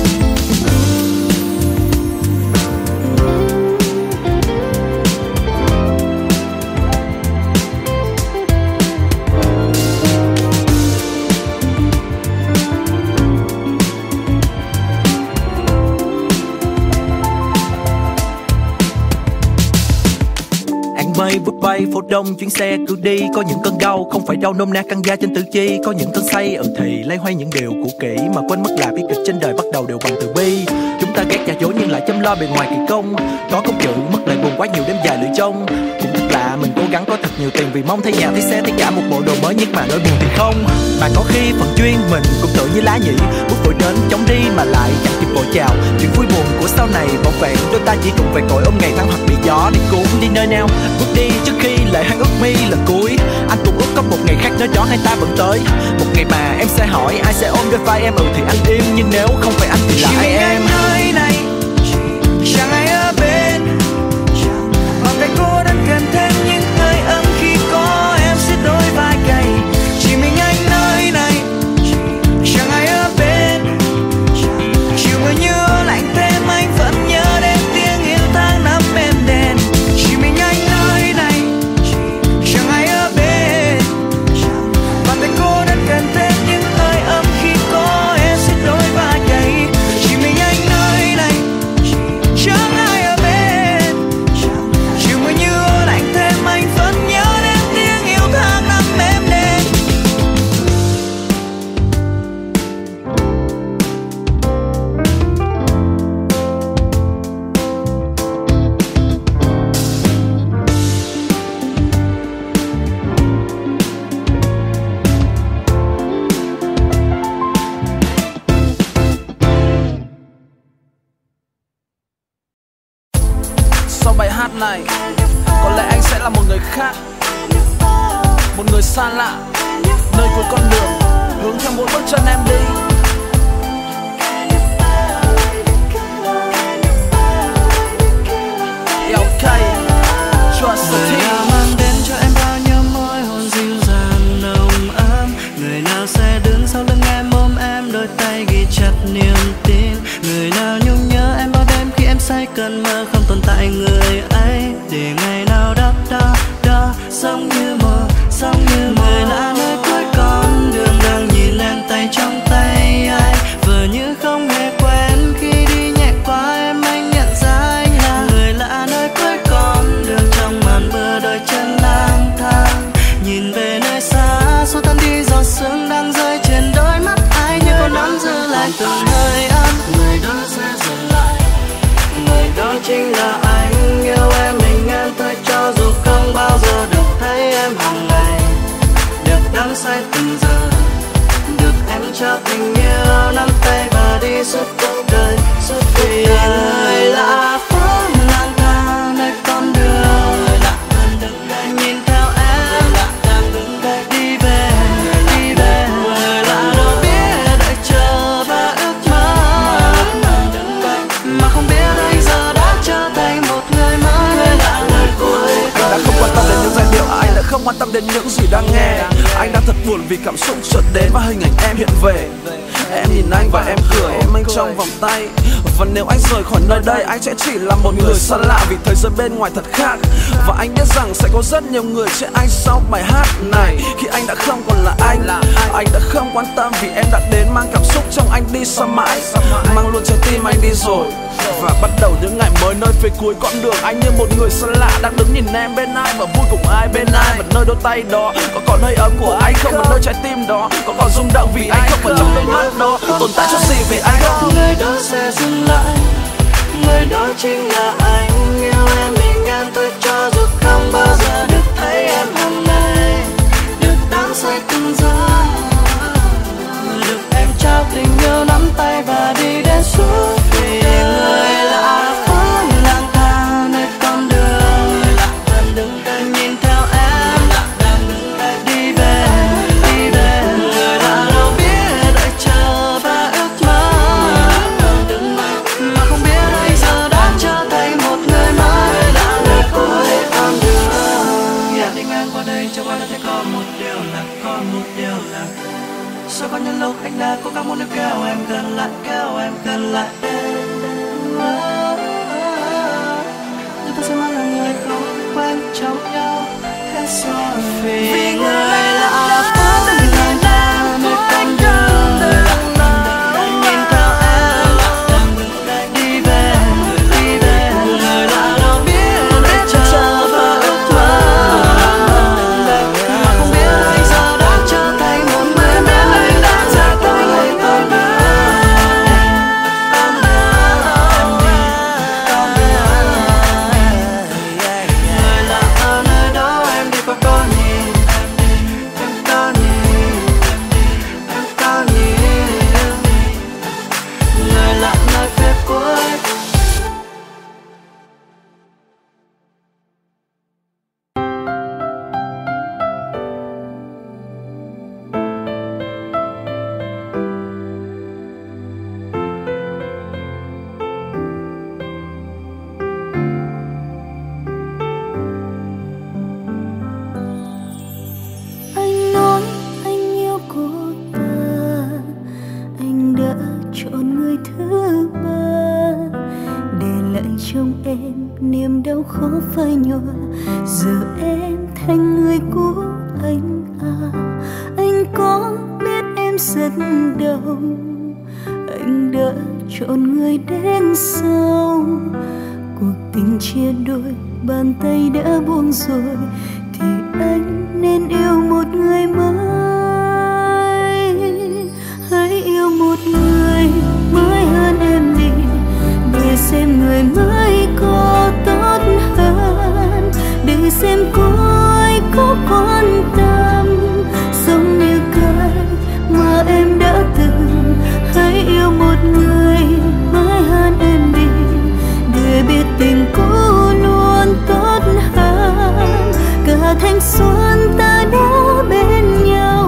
Mây vút bay phố đông chuyến xe cứ đi, có những cơn đau không phải đau nôm na căng da trên tứ chi, có những cơn say ừ thì lay hoay những điều cũ kỹ mà quên mất là bi kịch trên đời bắt đầu đều bằng từ bi. Chúng ta ghét giả dối nhưng lại chăm lo bề ngoài kỳ công, có công chữ mất lại buồn quá nhiều đêm dài lưỡi trông. Cũng thật lạ mình cố gắng có thật nhiều tiền vì mong thấy nhà thấy xe thấy cả một bộ đồ mới, nhưng mà nỗi buồn thì không. Mà có khi phần duyên mình cũng tự như lá nhĩ, bước vội đến chống đi mà lại chẳng kịp vội chào. Chuyện vui buồn của sau này bảo vệ đôi ta chỉ cùng về cội ôm ngày tháng hoặc bị gió đi cuốn đi nơi nào. Bước đi trước khi lời hắn ước mi lần cuối, anh cũng ước có một ngày khác nơi đó hai ta vẫn tới. Một ngày mà em sẽ hỏi ai sẽ ôm đôi vai em, ừ thì anh im, nhưng nếu không phải anh thì là ai em. Nơi này chẳng ai ở bên, bàn tay cô đang cần thêm những hơi ấm khi có em xiết đôi vai gầy. Chỉ mình anh nơi này, chẳng ai ở bên. Chiều mưa như lạnh thêm anh vẫn nhớ đến tiếng yêu tháng năm êm đềm. Chỉ mình anh nơi này, chẳng ai ở bên. Bàn tay cô đang cần thêm những hơi ấm khi có em xiết đôi vai gầy. Chỉ mình anh nơi này, chẳng ai ở bên. Chiều mưa như lạnh thêm anh vẫn nhớ đến tiếng yêu tháng năm êm đềm. Sau bài hát này, có lẽ anh sẽ là một người khác, một người xa lạ, nơi cuối con đường, hướng theo mỗi bước chân em đi. Okay, trust the team. Mang đến cho em bao nhiêu môi hôn dịu dàng nồng ấm. Người nào sẽ đứng sau lưng em ôm em, đôi tay ghi chặt niềm tin. Người nào nhung nhớ em bao đêm khi em say cơn mơ không tồn tại người ấy. Để ngày nào đó đó đó sống như mơ, sống như mơ. Người lạ nơi cuối con đường đang nhìn em tay trong tay ai, vờ như không hề quen khi đi nhẹ qua em anh nhận ra anh là người lạ nơi cuối con đường. Trong màn mưa đôi chân lang thang nhìn về nơi xa, xua tan đi giọt sương đang rơi trên đôi mắt ai, như con nắng giữ lại từng hơi ấm. Người đó sẽ dừng lại, người đó chính là anh. Yêu em mình em thôi cho dù không bao giờ được thấy em hàng ngày, được đắm say từng giờ, được em cho tình yêu nắm tay và đi suốt cuộc đời, suốt vì người lạ phố lang thang nơi con đường. Người lạ đang đứng đây nhìn theo em, người lạ đang đứng đây đi về, đi về. Người lạ đâu biết đợi chờ và ước mơ, mà không biết anh giờ đã trở thành một người mới. Người lạ nơi cuối Anh đã không quan tâm đến những giai điệu, anh đã không quan tâm đến những gì đang nghe. Anh đang thật buồn vì cảm xúc chợt đến và hình ảnh em hiện về. Em nhìn anh và em cười, em anh trong vòng tay. Và nếu anh rời khỏi nơi đây, anh sẽ chỉ là một người xa lạ, vì thế giới bên ngoài thật khác. Và anh biết rằng sẽ có rất nhiều người chê anh sau bài hát này, khi anh đã không còn là anh. Anh đã không quan tâm vì em đã đến mang cảm xúc trong anh đi xa mãi, mang luôn trái tim anh đi rồi. Và bắt đầu những ngày mới nơi phía cuối con đường, anh như một người xa lạ đang đứng nhìn em bên ai, và vui cùng ai bên ai. Và nơi đôi tay đó có còn hơi ấm của anh không, và nơi trái tim đó có còn rung động vì anh không, và trong đôi mắt đó tồn tại chút gì về anh không. Người đó sẽ dừng lại, người đó chính là anh. Yêu em bình an tôi cho dù không bao giờ được thấy em hôm nay, được đắm say từng giây, được em trao tình yêu nắm tay và đi đến suốt. Vì người lạ phố lang thang nơi con đường, người lạ đang đứng đây nhìn theo em, lạ đang đứng đây đi về, đi về. Người lạ đâu biết đợi chờ và ước mơ, đứng mà không biết bây giờ đã trở thành một người mới, đã nơi cuối con đường. Yeah. Đi ngang qua đây chẳng qua đã thấy có một điều là, có một điều là sao có những lúc anh đã cố gắng muốn níu kéo em gần lại, kéo em gần lại. Nhưng ta sẽ mãi là người không quen trong nhau hết rồi. Vì người lạ phố lang thang nơi con đường, người lạ đang đứng đây nhìn theo em, lạ đang đứng đây đi về, đi về. Người lạ đâu biết đợi chờ và ước mơ, mà không biết bây giờ đã trở thành một người mới, đã ra tới người con đường. Người lạ ở nơi đó em đi qua có nhìn, em có nhìn, em có nhìn. Người lạ nơi phía cuối. Anh nói anh yêu cô ta, anh đã chọn người thứ ba, để lại trong em niềm đau khó phai nhòa. Giờ em thành người của anh à, anh có biết em rất đau. Anh đã chọn người đến sau, cuộc tình chia đôi, bàn tay đã buông rồi, thì anh nên yêu một người mới. Hãy yêu một người mới hơn em đi, để xem người mới có tốt hơn, để xem cô ấy có quan tâm giống như cái mà em đã từng. Hãy yêu một người mới hơn em đi, để biết tình cô luôn tốt hơn. Cả thanh xuân ta đã bên nhau,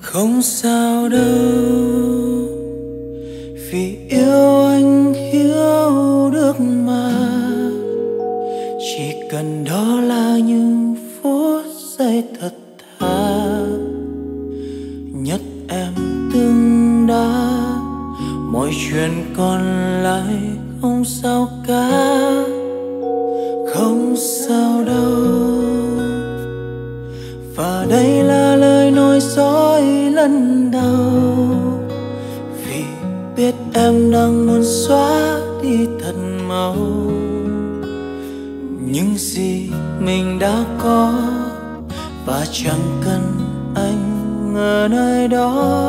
Không sao đâu, vì yêu anh hiểu được mà. Chỉ cần đó là những phút giây thật thà nhất em từng đã. Mọi chuyện còn lại không sao cả, không sao đâu. Và đây là lời nói dối lần đầu, vì biết em đang muốn xóa đi thật mau những gì mình đã có, và chẳng cần anh ở nơi đó.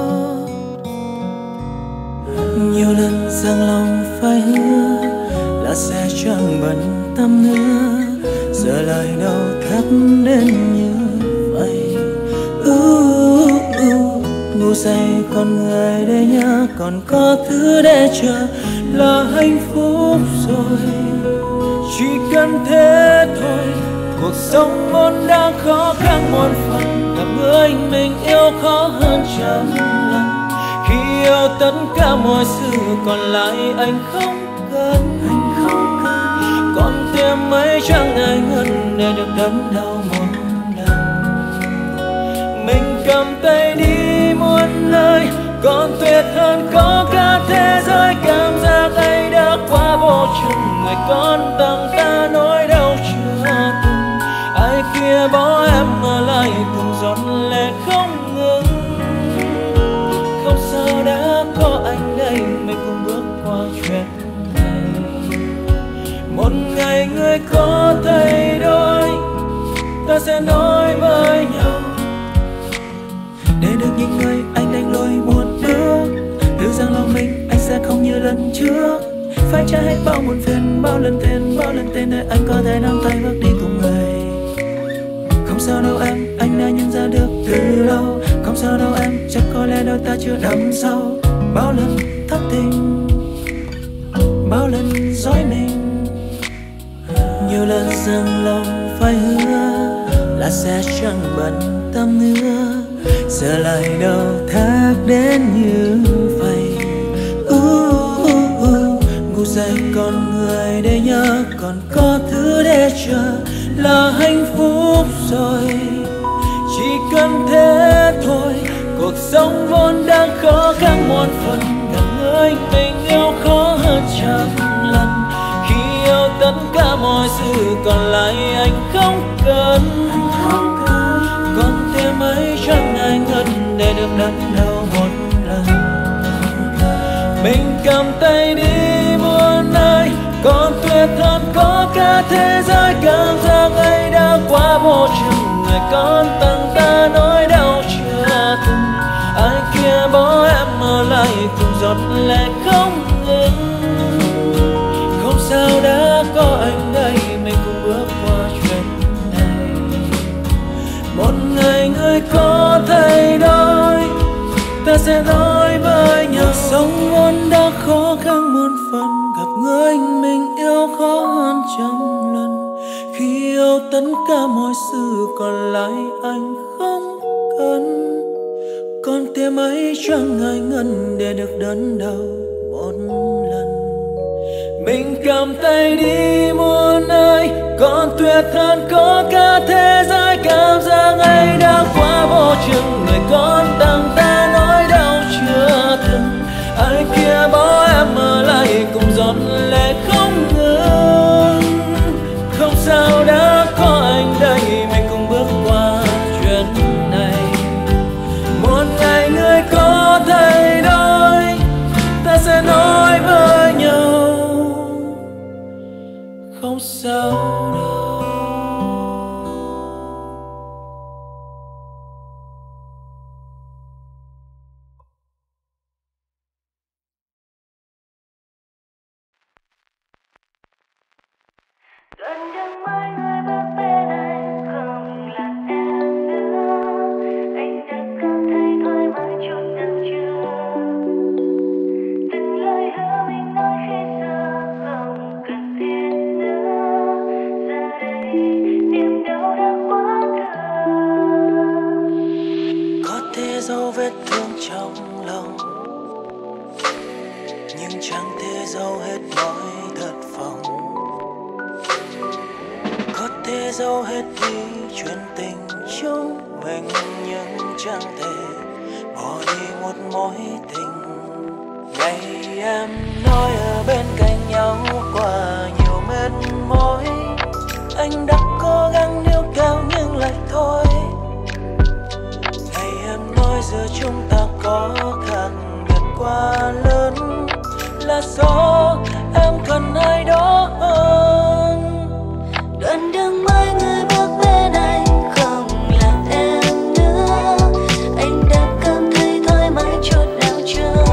Nhiều lần giang lòng phải hứa là sẽ chẳng bận tâm nữa, giờ lời đâu thắt đến như vậy. uh, uh, Ngủ say con người để nhớ, còn có thứ để chờ là hạnh phúc rồi. Chỉ cần thế thôi, cuộc sống vốn đã khó khăn một phần, gặp người mình yêu khó hơn trăm lần. Khi yêu tất cả mọi sự còn lại anh không cần, anh không cần. Còn thêm mấy chẳng ai ngần để được đớn đau một lần. Mình cầm tay đi muôn nơi, còn tuyệt hơn có cả thế giới. Cảm giác ấy đã quá vô chừng, người con tặng ta nỗi đau chưa từng. Ai kia bỏ em ở lại từng giọt lệ không ngừng. Không sao đã có anh đây, mình cùng bước qua chuyện này. Một ngày người có thay đổi, ta sẽ nói với nhau. Để được những người anh đánh lối một bước, tự rằng lòng mình anh sẽ không như lần trước. Phải trả hết bao muộn phiền, bao lần tên, bao lần tên để anh có thể nắm tay bước đi cùng người. Không sao đâu em, anh đã nhận ra được từ lâu. Không sao đâu em, chắc có lẽ đôi ta chưa đắm sâu. Bao lần thất tình, bao lần dối mình, nhiều lần dâng lòng phải hứa là sẽ chẳng bận tâm nữa. Giờ lại đâu thác đến như vậy. uh, uh, uh. Ngủ dậy còn người để nhớ, còn có thứ để chờ là hạnh phúc rồi. Chỉ cần thế thôi, cuộc sống vốn đang khó khăn một phần, gặp người mình yêu khó hơn trăm lần. Khi yêu tất cả mọi sự còn lại anh không cần, còn thêm mấy chẳng ai ngần để được đắn đau một lần. Mình cầm tay đi muôn nơi, còn tuyệt hơn có cả thế giới. Cảm giác ấy đã quá vô chừng, người con tặng ta nỗi đau chưa từng. Ai kia bỏ em ở lại cùng giọt lệ không ngừng. Không sao đã có anh đây, mình cùng bước qua chuyện này. Một ngày người có thay đổi, ta sẽ nói với nhau. Sống vốn đã khó khăn muôn phần, gặp người mình yêu khó hơn trăm lần. Khi yêu tất cả mọi sự còn lại anh không cần, còn thêm ấy chẳng ai ngần để được đớn đau một lần. Mình cầm tay đi muôn nơi, còn tuyệt hơn có cả thế giới. Cảm giác ấy đã quá vô chừng, người con tặng ta nỗi đau chưa từng. Ai kia bỏ em ở lại cùng giọt lệ không ngừng. Không sao đã có anh đây, mình cùng bước qua chuyện này. Một ngày người có thay đổi, ta sẽ nói với nhau. Không sao đâu. dấu vết thương trong lòng, nhưng chẳng thể dấu hết nỗi thất vọng. Có thể dấu hết đi chuyện tình chúng mình, nhưng chẳng thể bỏ đi một mối tình. Ngày em nói ở bên cạnh nhau qua nhiều mệt mỏi, anh đã cố gắng níu kéo nhưng lại thôi. Ngày em nói giữa chúng ta có khác biệt quá lớn, là do em cần ai đó hơn. Đoạn đường mai người bước bên anh không là em nữa, anh đã cảm thấy thoải mái chút nào chưa?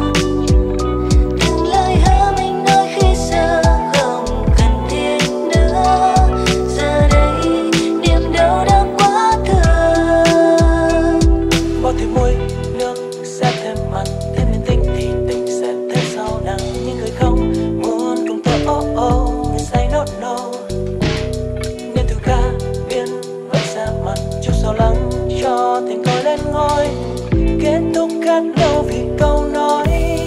Từng lời hứa mình nói khi xưa không cần thiết nữa, giờ đây niềm đau đã quá thương. Bao thêm môi nước sẽ thêm mặn, thêm yên tĩnh thì tình sẽ thêm sâu nặng. Những người không muốn cùng tôi oh oh, người say no no, nên từ ca biến vẫn ra mặt chút sao lắng cho thành coi lên ngôi. Kết thúc khác đâu vì câu nói.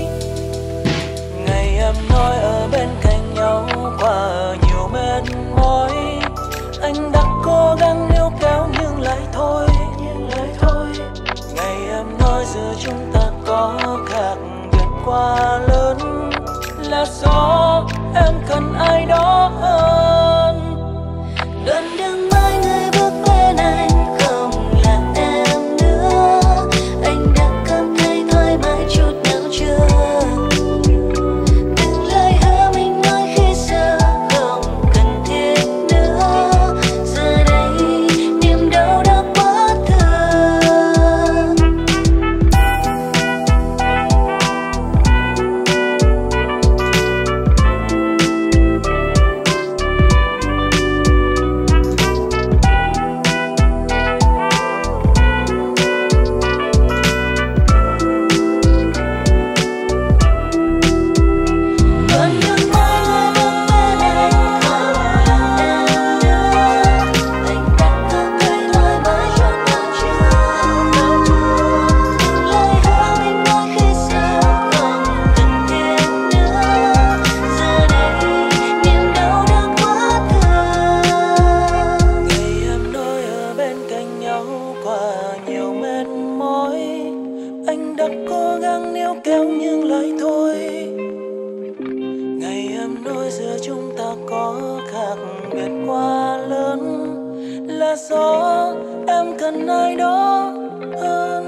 Ngày em nói ở bên cạnh nhau qua nhiều mệt mỏi, anh đã cố gắng níu kéo nhưng lại thôi, nhưng lại thôi. Ngày em nói giữa chúng ta có khác biệt quá lớn, là do em cần ai đó hơn. Đoạn đường mai người bước bên anh không là em nữa, anh đã cảm thấy thoải mái chút nào chưa? Từng lời hứa mình nói khi xưa không cần thiết nữa, giờ đây niềm đau đã quá thương. Đoạn đường mai người bước bên anh không là em nữa, anh đã cảm thấy thoải mái chút nào chưa? Từng lời hứa mình nói khi xưa không cần thiết nữa, giờ đây niềm đau đã quá thương. Ngày em nói ở bên cạnh nhau qua nhiều mệt mỏi, anh đã cố gắng níu kéo nhưng lại thôi. Ngày em nói giữa chúng ta có khác biệt quá lớn, là do em cần ai đó hơn.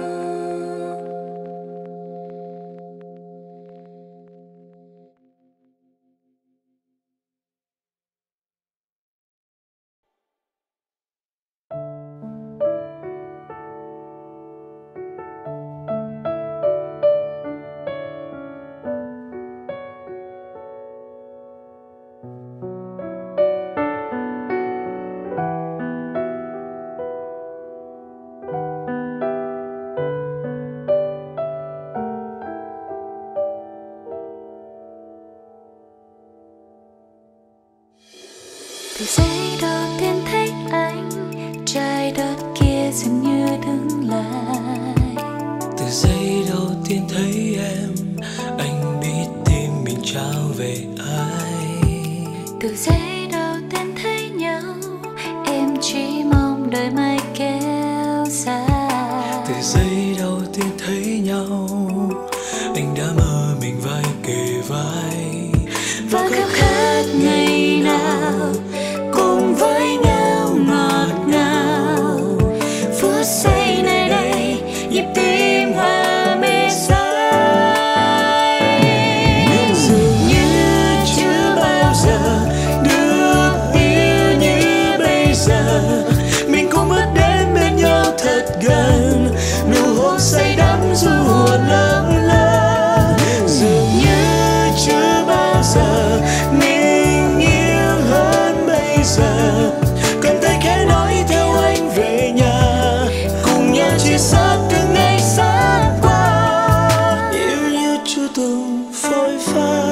Từ giây đầu tiên thấy anh, trái đất kia dường như đứng lại. Từ giây đầu tiên thấy em, anh biết tim mình trao về ai. Từ giây đầu tiên thấy nhau, em chỉ mong đời mai kéo dài. Từ giây đầu tiên thấy nhau, anh đã mơ mình vai kề vai, Và khao khát ngày nào cùng với nhau ngọt ngào. Phút giây nơi đây, nhịp tim hòa mê say. Dường như chưa bao giờ được yêu như bây giờ. mình cũng bước đến bên nhau thật gần, nụ hôn say đắm du hồn lâng lâng. Dường như chưa bao giờ mình yêu hơn bây giờ. Cầm tay khẽ nói theo anh về nhà, cùng nhau chia sẻ từng ngày xa qua, yêu như chưa từng phôi pha.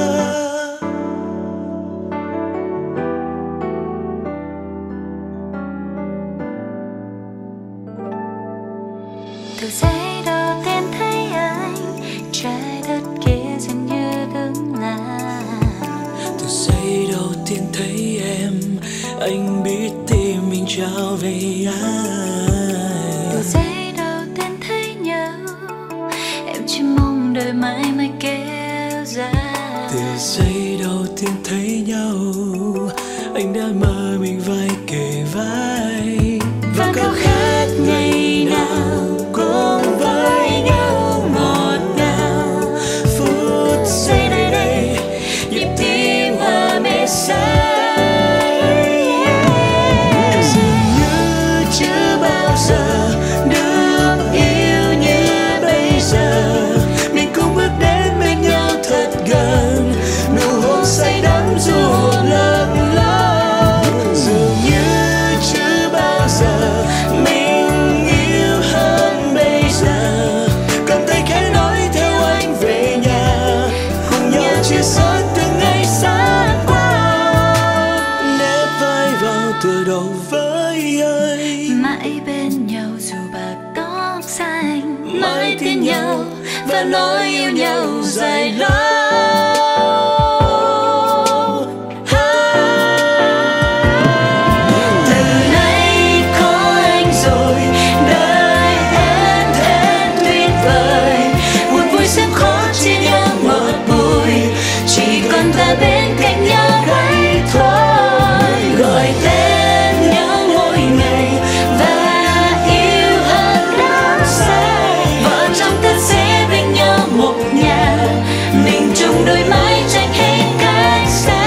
Từ giây đầu anh biết tim mình trao về ai. Từ giây đầu tiên thấy nhau, em chỉ mong đời mãi mãi kéo dài. Từ giây đầu tiên thấy nhau, anh đã mơ mình vai kề vai, và khao khát ngày nào cùng với nhau ngọt ngào. Phút giây này đây, nhịp tim hòa mê say, dường như chưa bao giờ được yêu như bây giờ. Mình cùng bước đến bên nhau thật gần, nụ hôn say đắm dù hồn lâng lâng. Dường như chưa bao giờ mình yêu hơn bây giờ. Cầm tay khẽ nói theo anh về nhà, cùng nhau chia sẻ từng ngày xa qua. Nép vai vào tựa đầu với anh, Mãi bên nhau dù bạc tóc xanh, mãi tin nhau và nói yêu nhau dài lâu. Từ nay có anh rồi, đời em thêm tuyệt vời. Buồn vui sớm khó chia nhau một buổi, chỉ còn ta bên cạnh nhau đây thôi. Gọi tên nhau mỗi ngày và yêu hơn đắm say. Vợ chồng ta sẽ bên nhau một nhà, mình chung đôi mái tranh hết cách xa.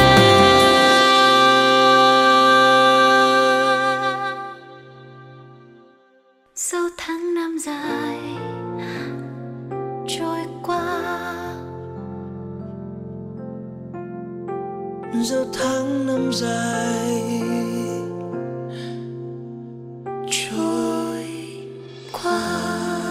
Sau tháng năm dài trôi qua, dẫu tháng năm dài trôi qua.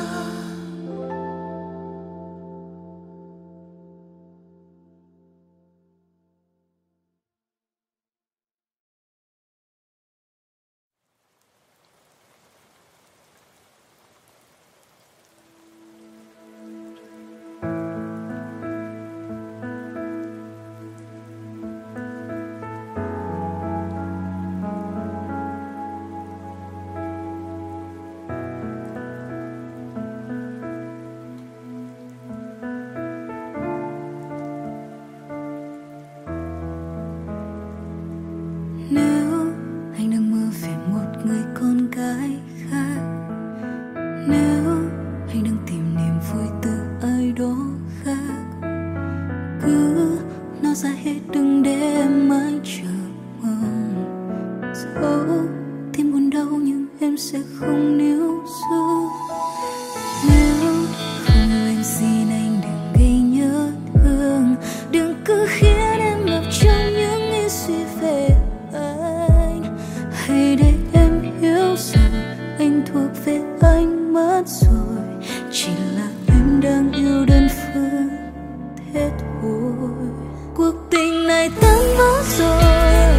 Nếu anh đang mơ về một người con gái khác, nếu anh đang tìm niềm vui từ ai đó khác, cứ nói ra hết đừng để em mãi chờ mong. Dẫu tim buồn đau nhưng em sẽ không níu giữ. Nếu không yêu em xin anh đừng gây nhớ thương, đừng cứ khiến em ngập trong những nghĩ suy về anh. Hãy để em hiểu rằng anh thuộc về anh mất rồi, chỉ là em đang yêu đơn phương thế thôi. Cuộc tình này tan vỡ rồi,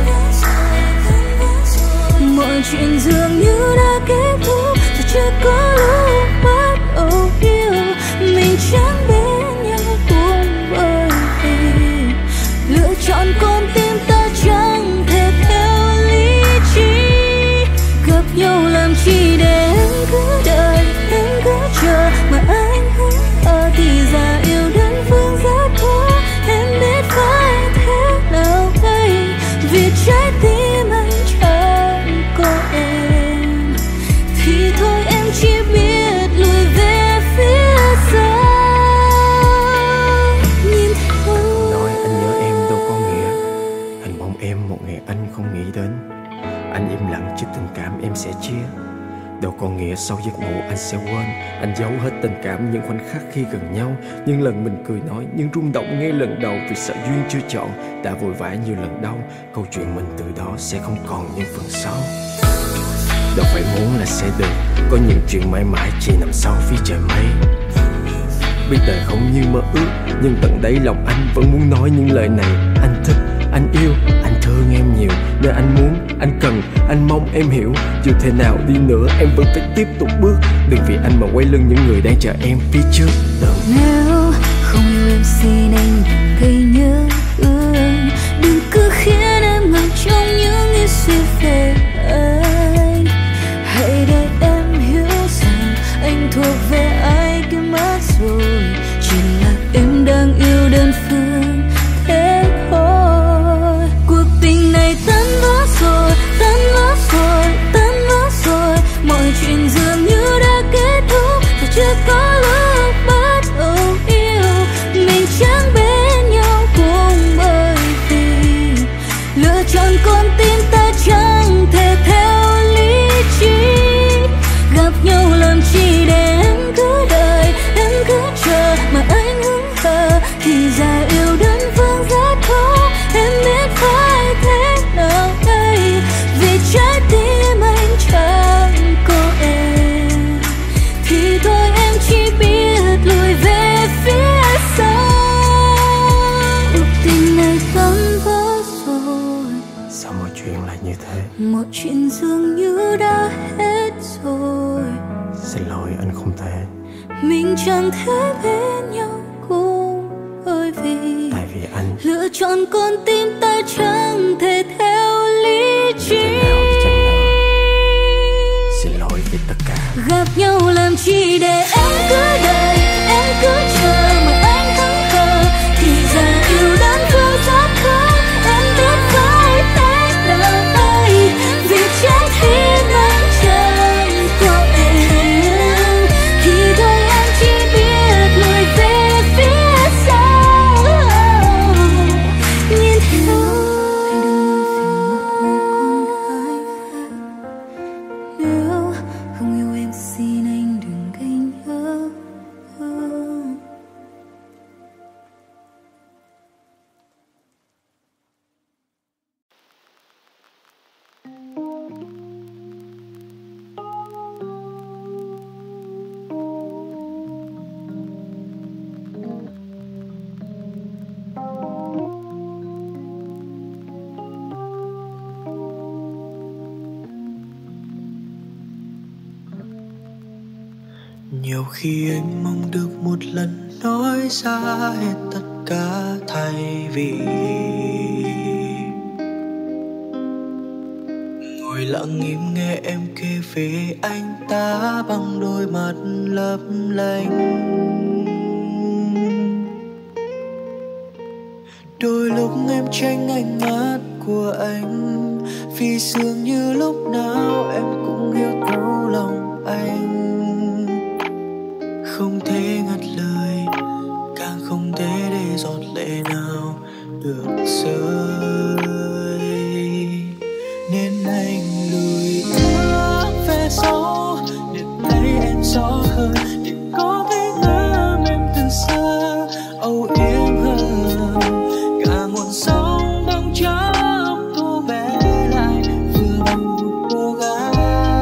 mọi chuyện dường như đã kết thúc, rồi chưa có lúc bắt đầu yêu. Mình chẳng bên nhau cùng bởi vì lựa chọn con tim ta chẳng thể theo lý trí. Gặp nhau làm chi để em cứ đợi, em cứ chờ mà anh hứa ở thì ra yêu đơn phương rất khó. Em biết phải thế nào đây, vì trái tim anh chẳng có em. Thì thôi em chỉ biết lùi về phía sau. Nhìn theo nói anh nhớ em đâu có nghĩa anh mong em một ngày anh không nghĩ đến. Anh im lặng trước tình cảm em sẽ chia, đâu có nghĩa sau giấc ngủ anh sẽ quên. Anh giấu hết tình cảm những khoảnh khắc khi gần nhau, những lần mình cười nói, những rung động ngay lần đầu vì sợ duyên chưa chọn. Đã vội vã nhiều lần đau, câu chuyện mình từ đó sẽ không còn những phần sau. Đâu phải muốn là sẽ được, có những chuyện mãi mãi chỉ nằm sau phía trời mây. Biết đời không như mơ ước, nhưng tận đáy lòng anh vẫn muốn nói những lời này. Anh thích, anh yêu, anh thương em nhiều, nên anh muốn, anh cần, anh mong em hiểu. Dù thế nào đi nữa em vẫn phải tiếp tục bước, đừng vì anh mà quay lưng những người đang chờ em phía trước. Đừng. Nếu không yêu em xin anh đừng gây nhớ thương, đừng cứ khiến em ngập trong những nghĩ về anh. Hãy để em hiểu rằng anh thuộc về ai kia mất rồi, chỉ là em đang yêu đơn phương thế thôi. Cuộc tình này tan vỡ rồi, tan vỡ rồi, tan vỡ rồi, mọi chuyện dường như đã kết thúc và chưa có lúc bắt đầu yêu. Mình chẳng bên nhau cũng bởi vì lựa chọn con tim ta chẳng thể theo lý trí. Gặp nhau làm chi để em cứ đợi, em cứ chờ mà anh hững hờ, thì ra yêu đơn phương rất khó. Em biết phải thế nào đây, vì trái tim anh chẳng có em, thì thôi em chỉ biết lùi về phía sau. Cuộc tình này tan vỡ rồi, sao mọi chuyện lại như thế? mọi chuyện dường như đã hết rồi. Xin lỗi, anh không thể. Mình chẳng thể bên nhau cũng bởi vì Tại vì anh lựa chọn con tim ta chẳng thể theo lý trí. Xin lỗi vì tất cả. Gặp nhau làm chi để em cứ đợi, em cứ chờ mà anh hững hờ, thì ra yêu đơn phương rất khó. Em biết phải thế nào đây, vì trái tim anh chẳng có em, thì thôi em chỉ biết lùi về phía sau. Nhìn theo anh đừng phiền một người con gái khác, nếu không yêu em xin anh đừng gây nhớ. Nhiều khi anh mong được một lần nói ra hết tất cả, thay vì ngồi lặng im nghe em kể về anh ta bằng đôi mắt lấp lánh. Đôi lúc em tránh ánh mắt của anh, vì dường như lúc nào em cũng hiểu thấu lòng anh. Không thể ngắt lời, càng không thể để giọt lệ nào được rơi, nên anh lùi bước về sau để thấy em rõ hơn, để có thể ngắm em từ xa, âu yếm hơn. Cả nguồn sóng băng chớp thu bé lại vừa bằng một cô gái.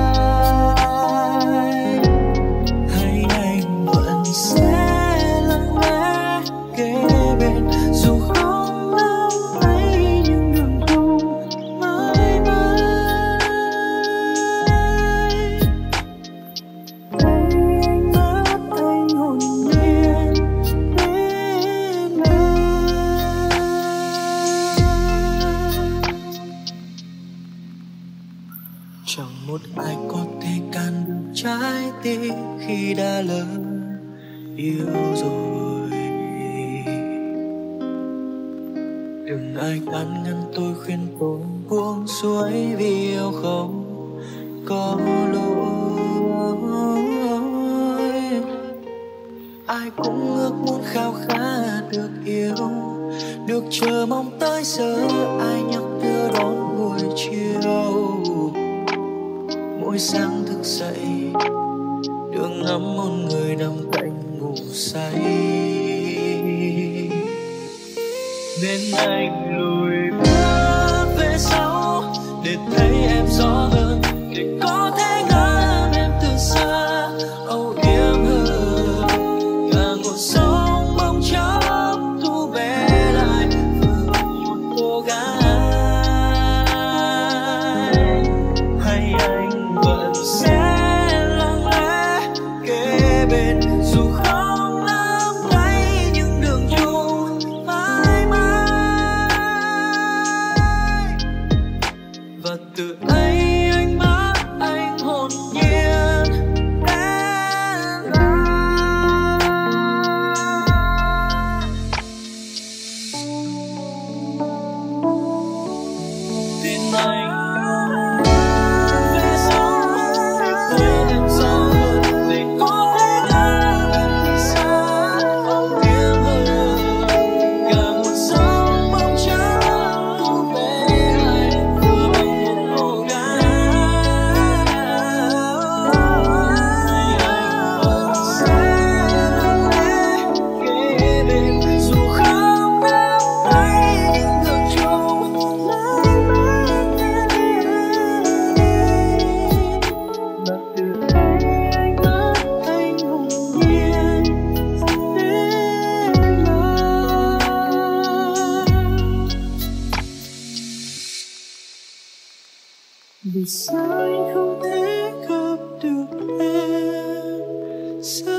Hay anh vẫn sẽ lặng lẽ kế bên, dù không nắm lấy những đường cùng mãi mãi. Thấy ánh mắt anh hồn nhiên bên em. Chẳng một ai có thể can được trái tim khi đã lỡ yêu rồi. Đừng ai can ngăn tôi, khuyên tôi buông xuôi, vì yêu không có lỗi. Ai cũng ước muốn khao khát được yêu, được chờ mong tới giờ ai nhắc đưa đón buổi chiều. Mỗi sáng thức dậy được ngắm một người nằm cạnh ngủ say, nên anh lùi bước về sau để thấy em rõ hơn, để có thể ngắm em từ xa, âu yếm hơn. Cả nguồn sóng bóng chớp thu bé lại vừa một cô gái. Hay anh vẫn sẽ lặng lẽ kế bên, dù không nắm lấy những đường chung mãi mãi. Và từ xa